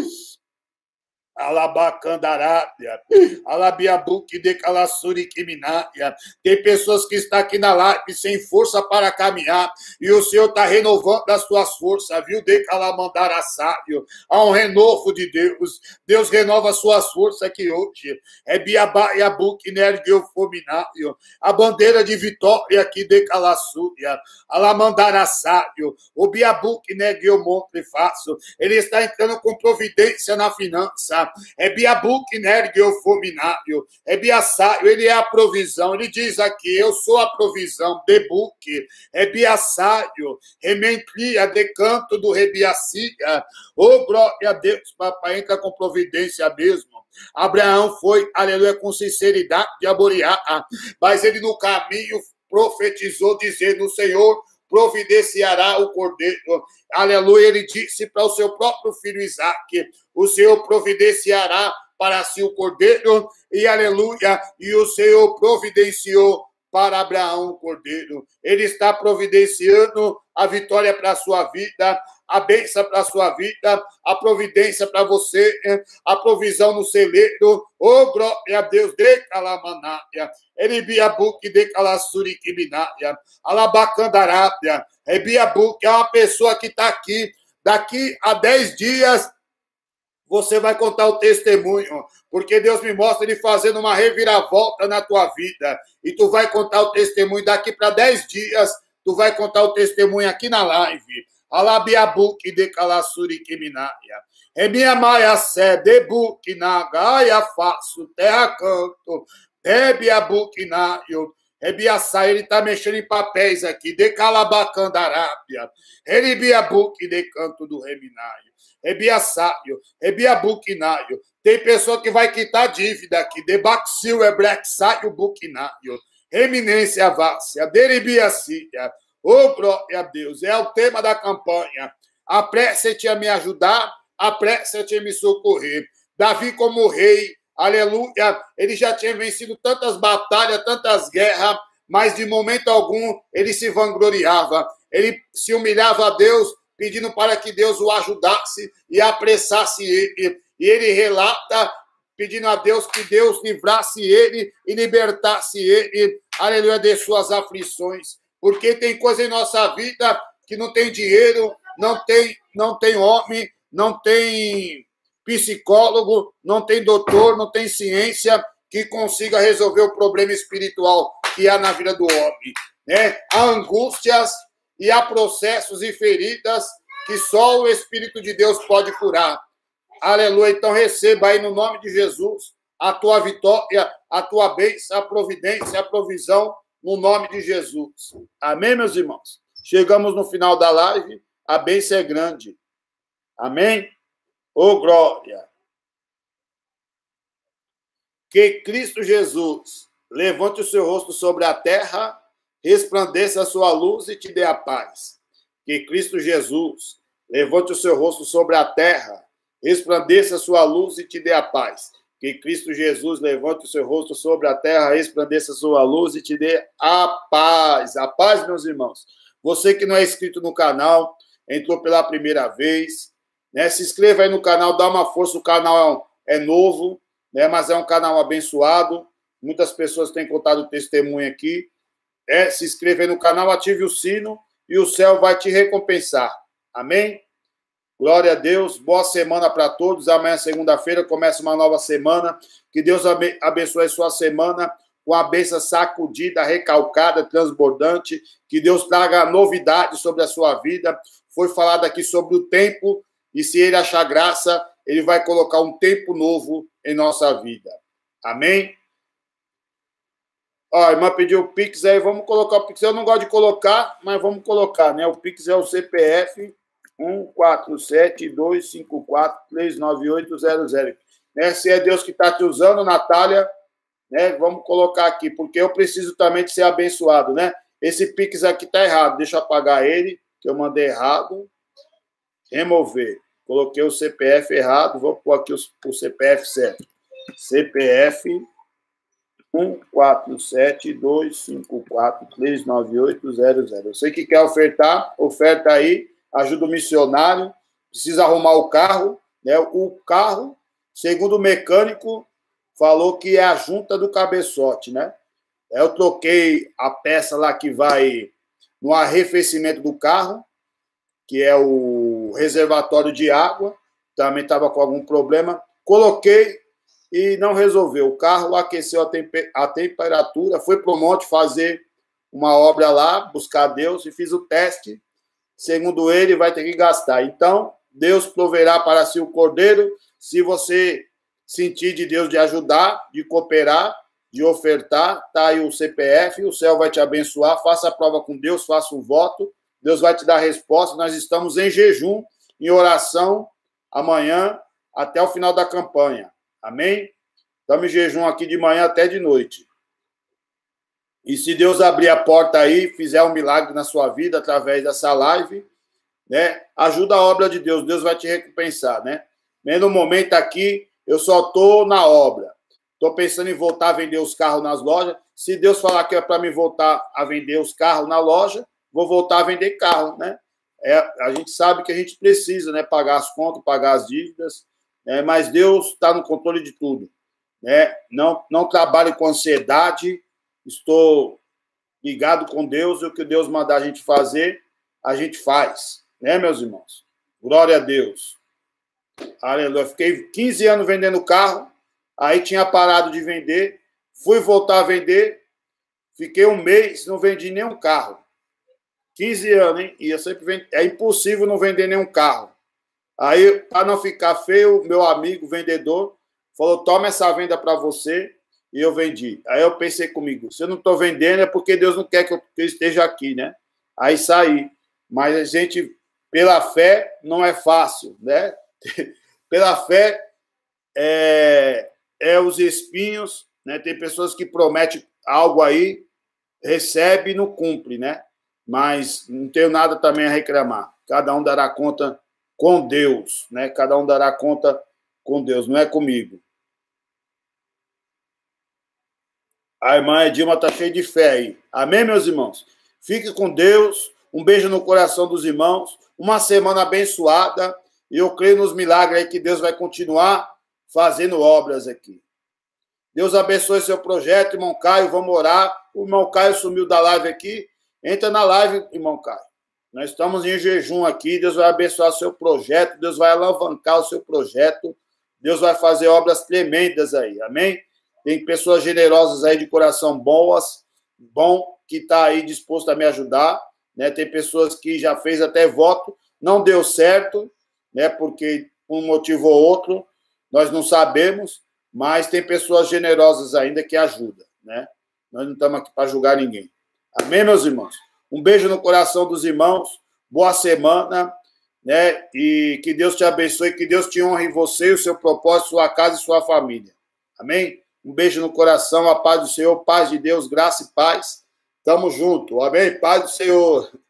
Alabacandarábia, alabiabuque de calassuri quiminaia. Tem pessoas que estão aqui na live sem força para caminhar e o Senhor está renovando as suas forças, viu? De calamandaraçário. Há um renovo de Deus. Deus renova as suas forças aqui hoje. É biabá e abuque nergeofominário. A bandeira de vitória aqui de calassúria. Alamandaraçário. O biabuque nergeomontrefácio. Ele está entrando com providência na finança. É biabuque nergeofominário, é biaçáio, ele é a provisão. Ele diz aqui, eu sou a provisão, debuque, é biaçáio, rementria, decanto do rebiacia. Oh, glória a Deus, papai, entra com providência mesmo. Abraão foi, aleluia, com sinceridade de Aboriá, mas ele no caminho profetizou, dizendo, o Senhor providenciará o cordeiro. Aleluia, ele disse para o seu próprio filho Isaque, o Senhor providenciará para si o cordeiro, e aleluia, e o Senhor providenciou para Abraão o cordeiro. Ele está providenciando a vitória para a sua vida, a bênção para a sua vida, a providência para você, a provisão no celeiro. Oh, glória a Deus, de calamanaya, eribiabuque de calassuri quiminaia, alabacandarábia, eribiabuque é uma pessoa que está aqui, daqui a dez dias, você vai contar o testemunho, porque Deus me mostra ele fazendo uma reviravolta na tua vida, e tu vai contar o testemunho daqui para dez dias, tu vai contar o testemunho aqui na live. Alabiabuque de calassuri quiminaia. É minha maia sé, debuque nagaia faço, terra canto, debiabuque naio. Rebiaçá, ele está mexendo em papéis aqui, de calabacandarápia. Rebiabuque de canto do reminaio. Rebiaçaio, rebiabuquinaio. Tem pessoa que vai quitar dívida aqui, de baxil é brexaio buquinaio. Reminência vácia, deribiacia. Oh, glória a Deus, é o tema da campanha. Apressa-te a me ajudar, apressa-te a me socorrer. Davi, como rei, aleluia, ele já tinha vencido tantas batalhas, tantas guerras, mas de momento algum ele se vangloriava. Ele se humilhava a Deus, pedindo para que Deus o ajudasse e apressasse ele. E ele relata, pedindo a Deus que Deus livrasse ele e libertasse ele, aleluia, de suas aflições. Porque tem coisa em nossa vida que não tem dinheiro, não tem, não tem homem, não tem psicólogo, não tem doutor, não tem ciência que consiga resolver o problema espiritual que há na vida do homem. Né? Há angústias e há processos e feridas que só o Espírito de Deus pode curar. Aleluia. Então receba aí no nome de Jesus a tua vitória, a tua bênção, a providência, a provisão, no nome de Jesus. Amém, meus irmãos? Chegamos no final da live. A bênção é grande. Amém? Ô, glória! Que Cristo Jesus levante o seu rosto sobre a terra, resplandeça a sua luz e te dê a paz. Que Cristo Jesus levante o seu rosto sobre a terra, resplandeça a sua luz e te dê a paz. Que Cristo Jesus levante o seu rosto sobre a terra, resplandeça a sua luz e te dê a paz. A paz, meus irmãos. Você que não é inscrito no canal, entrou pela primeira vez, né? Se inscreva aí no canal, dá uma força, o canal é novo, né? Mas é um canal abençoado. Muitas pessoas têm contado testemunho aqui. É, se inscreva aí no canal, ative o sino e o céu vai te recompensar. Amém? Glória a Deus. Boa semana para todos. Amanhã, segunda-feira, começa uma nova semana. Que Deus abençoe a sua semana com a bênção sacudida, recalcada, transbordante. Que Deus traga novidades sobre a sua vida. Foi falado aqui sobre o tempo e se ele achar graça, ele vai colocar um tempo novo em nossa vida. Amém? Ó, a irmã pediu o Pix aí, vamos colocar o Pix. Eu não gosto de colocar, mas vamos colocar, né? O Pix é o C P F um quatro sete dois cinco quatro três nove oito zero zero. Né? Se é Deus que está te usando, Natália, né? Vamos colocar aqui, porque eu preciso também de ser abençoado, né? Esse Pix aqui está errado, deixa eu apagar ele, que eu mandei errado. Remover. Coloquei o C P F errado, vou pôr aqui o C P F certo. C P F um quatro sete dois cinco quatro três nove oito zero zero. Você que quer ofertar, oferta aí, ajuda o missionário, precisa arrumar o carro, né? O carro, segundo o mecânico, falou que é a junta do cabeçote, né? Eu troquei a peça lá que vai no arrefecimento do carro, que é o reservatório de água, também estava com algum problema, coloquei e não resolveu. O carro aqueceu a, temper a temperatura, foi para o monte fazer uma obra lá, buscar Deus, e fiz o teste. Segundo ele, vai ter que gastar. Então, Deus proverá para si o cordeiro. Se você sentir de Deus de ajudar, de cooperar, de ofertar, tá aí o C P F, o céu vai te abençoar. Faça a prova com Deus, faça um voto. Deus vai te dar a resposta. Nós estamos em jejum, em oração, amanhã, até o final da campanha. Amém? Estamos em jejum aqui de manhã até de noite. E se Deus abrir a porta aí, fizer um milagre na sua vida através dessa live, né? Ajuda a obra de Deus, Deus vai te recompensar, né? No momento aqui, eu só estou na obra. Estou pensando em voltar a vender os carros nas lojas. Se Deus falar que é para me voltar a vender os carros na loja, vou voltar a vender carro, né? É, a gente sabe que a gente precisa, né? Pagar as contas, pagar as dívidas, né? Mas Deus está no controle de tudo, né? Não, não trabalhe com ansiedade. Estou ligado com Deus e o que Deus mandar a gente fazer, a gente faz, né, meus irmãos? Glória a Deus. Aleluia. Fiquei quinze anos vendendo carro, aí tinha parado de vender, fui voltar a vender, fiquei um mês, não vendi nenhum carro. quinze anos, hein? E eu sempre vendo, é impossível não vender nenhum carro. Aí, para não ficar feio, meu amigo vendedor falou: toma essa venda para você. E eu vendi. Aí eu pensei comigo, se eu não estou vendendo é porque Deus não quer que eu esteja aqui, né? Aí saí. Mas a gente, pela fé, não é fácil, né? Pela fé, é, é os espinhos, né? Tem pessoas que prometem algo aí, recebe e não cumpre, né? Mas não tenho nada também a reclamar. Cada um dará conta com Deus, né? Cada um dará conta com Deus, não é comigo. A irmã Edilma está cheia de fé aí. Amém, meus irmãos? Fique com Deus. Um beijo no coração dos irmãos. Uma semana abençoada. E eu creio nos milagres aí que Deus vai continuar fazendo obras aqui. Deus abençoe seu projeto, irmão Caio. Vamos orar. O irmão Caio sumiu da live aqui. Entra na live, irmão Caio. Nós estamos em jejum aqui. Deus vai abençoar seu projeto. Deus vai alavancar o seu projeto. Deus vai fazer obras tremendas aí. Amém? Tem pessoas generosas aí de coração boas, bom, que está aí disposto a me ajudar, né? Tem pessoas que já fez até voto, não deu certo, né? Porque por um motivo ou outro, nós não sabemos, mas tem pessoas generosas ainda que ajudam, né? Nós não estamos aqui para julgar ninguém. Amém, meus irmãos? Um beijo no coração dos irmãos, boa semana, né? E que Deus te abençoe, que Deus te honre em você, o seu propósito, sua casa e sua família. Amém? Um beijo no coração, a paz do Senhor, paz de Deus, graça e paz. Tamo junto. Amém? Paz do Senhor.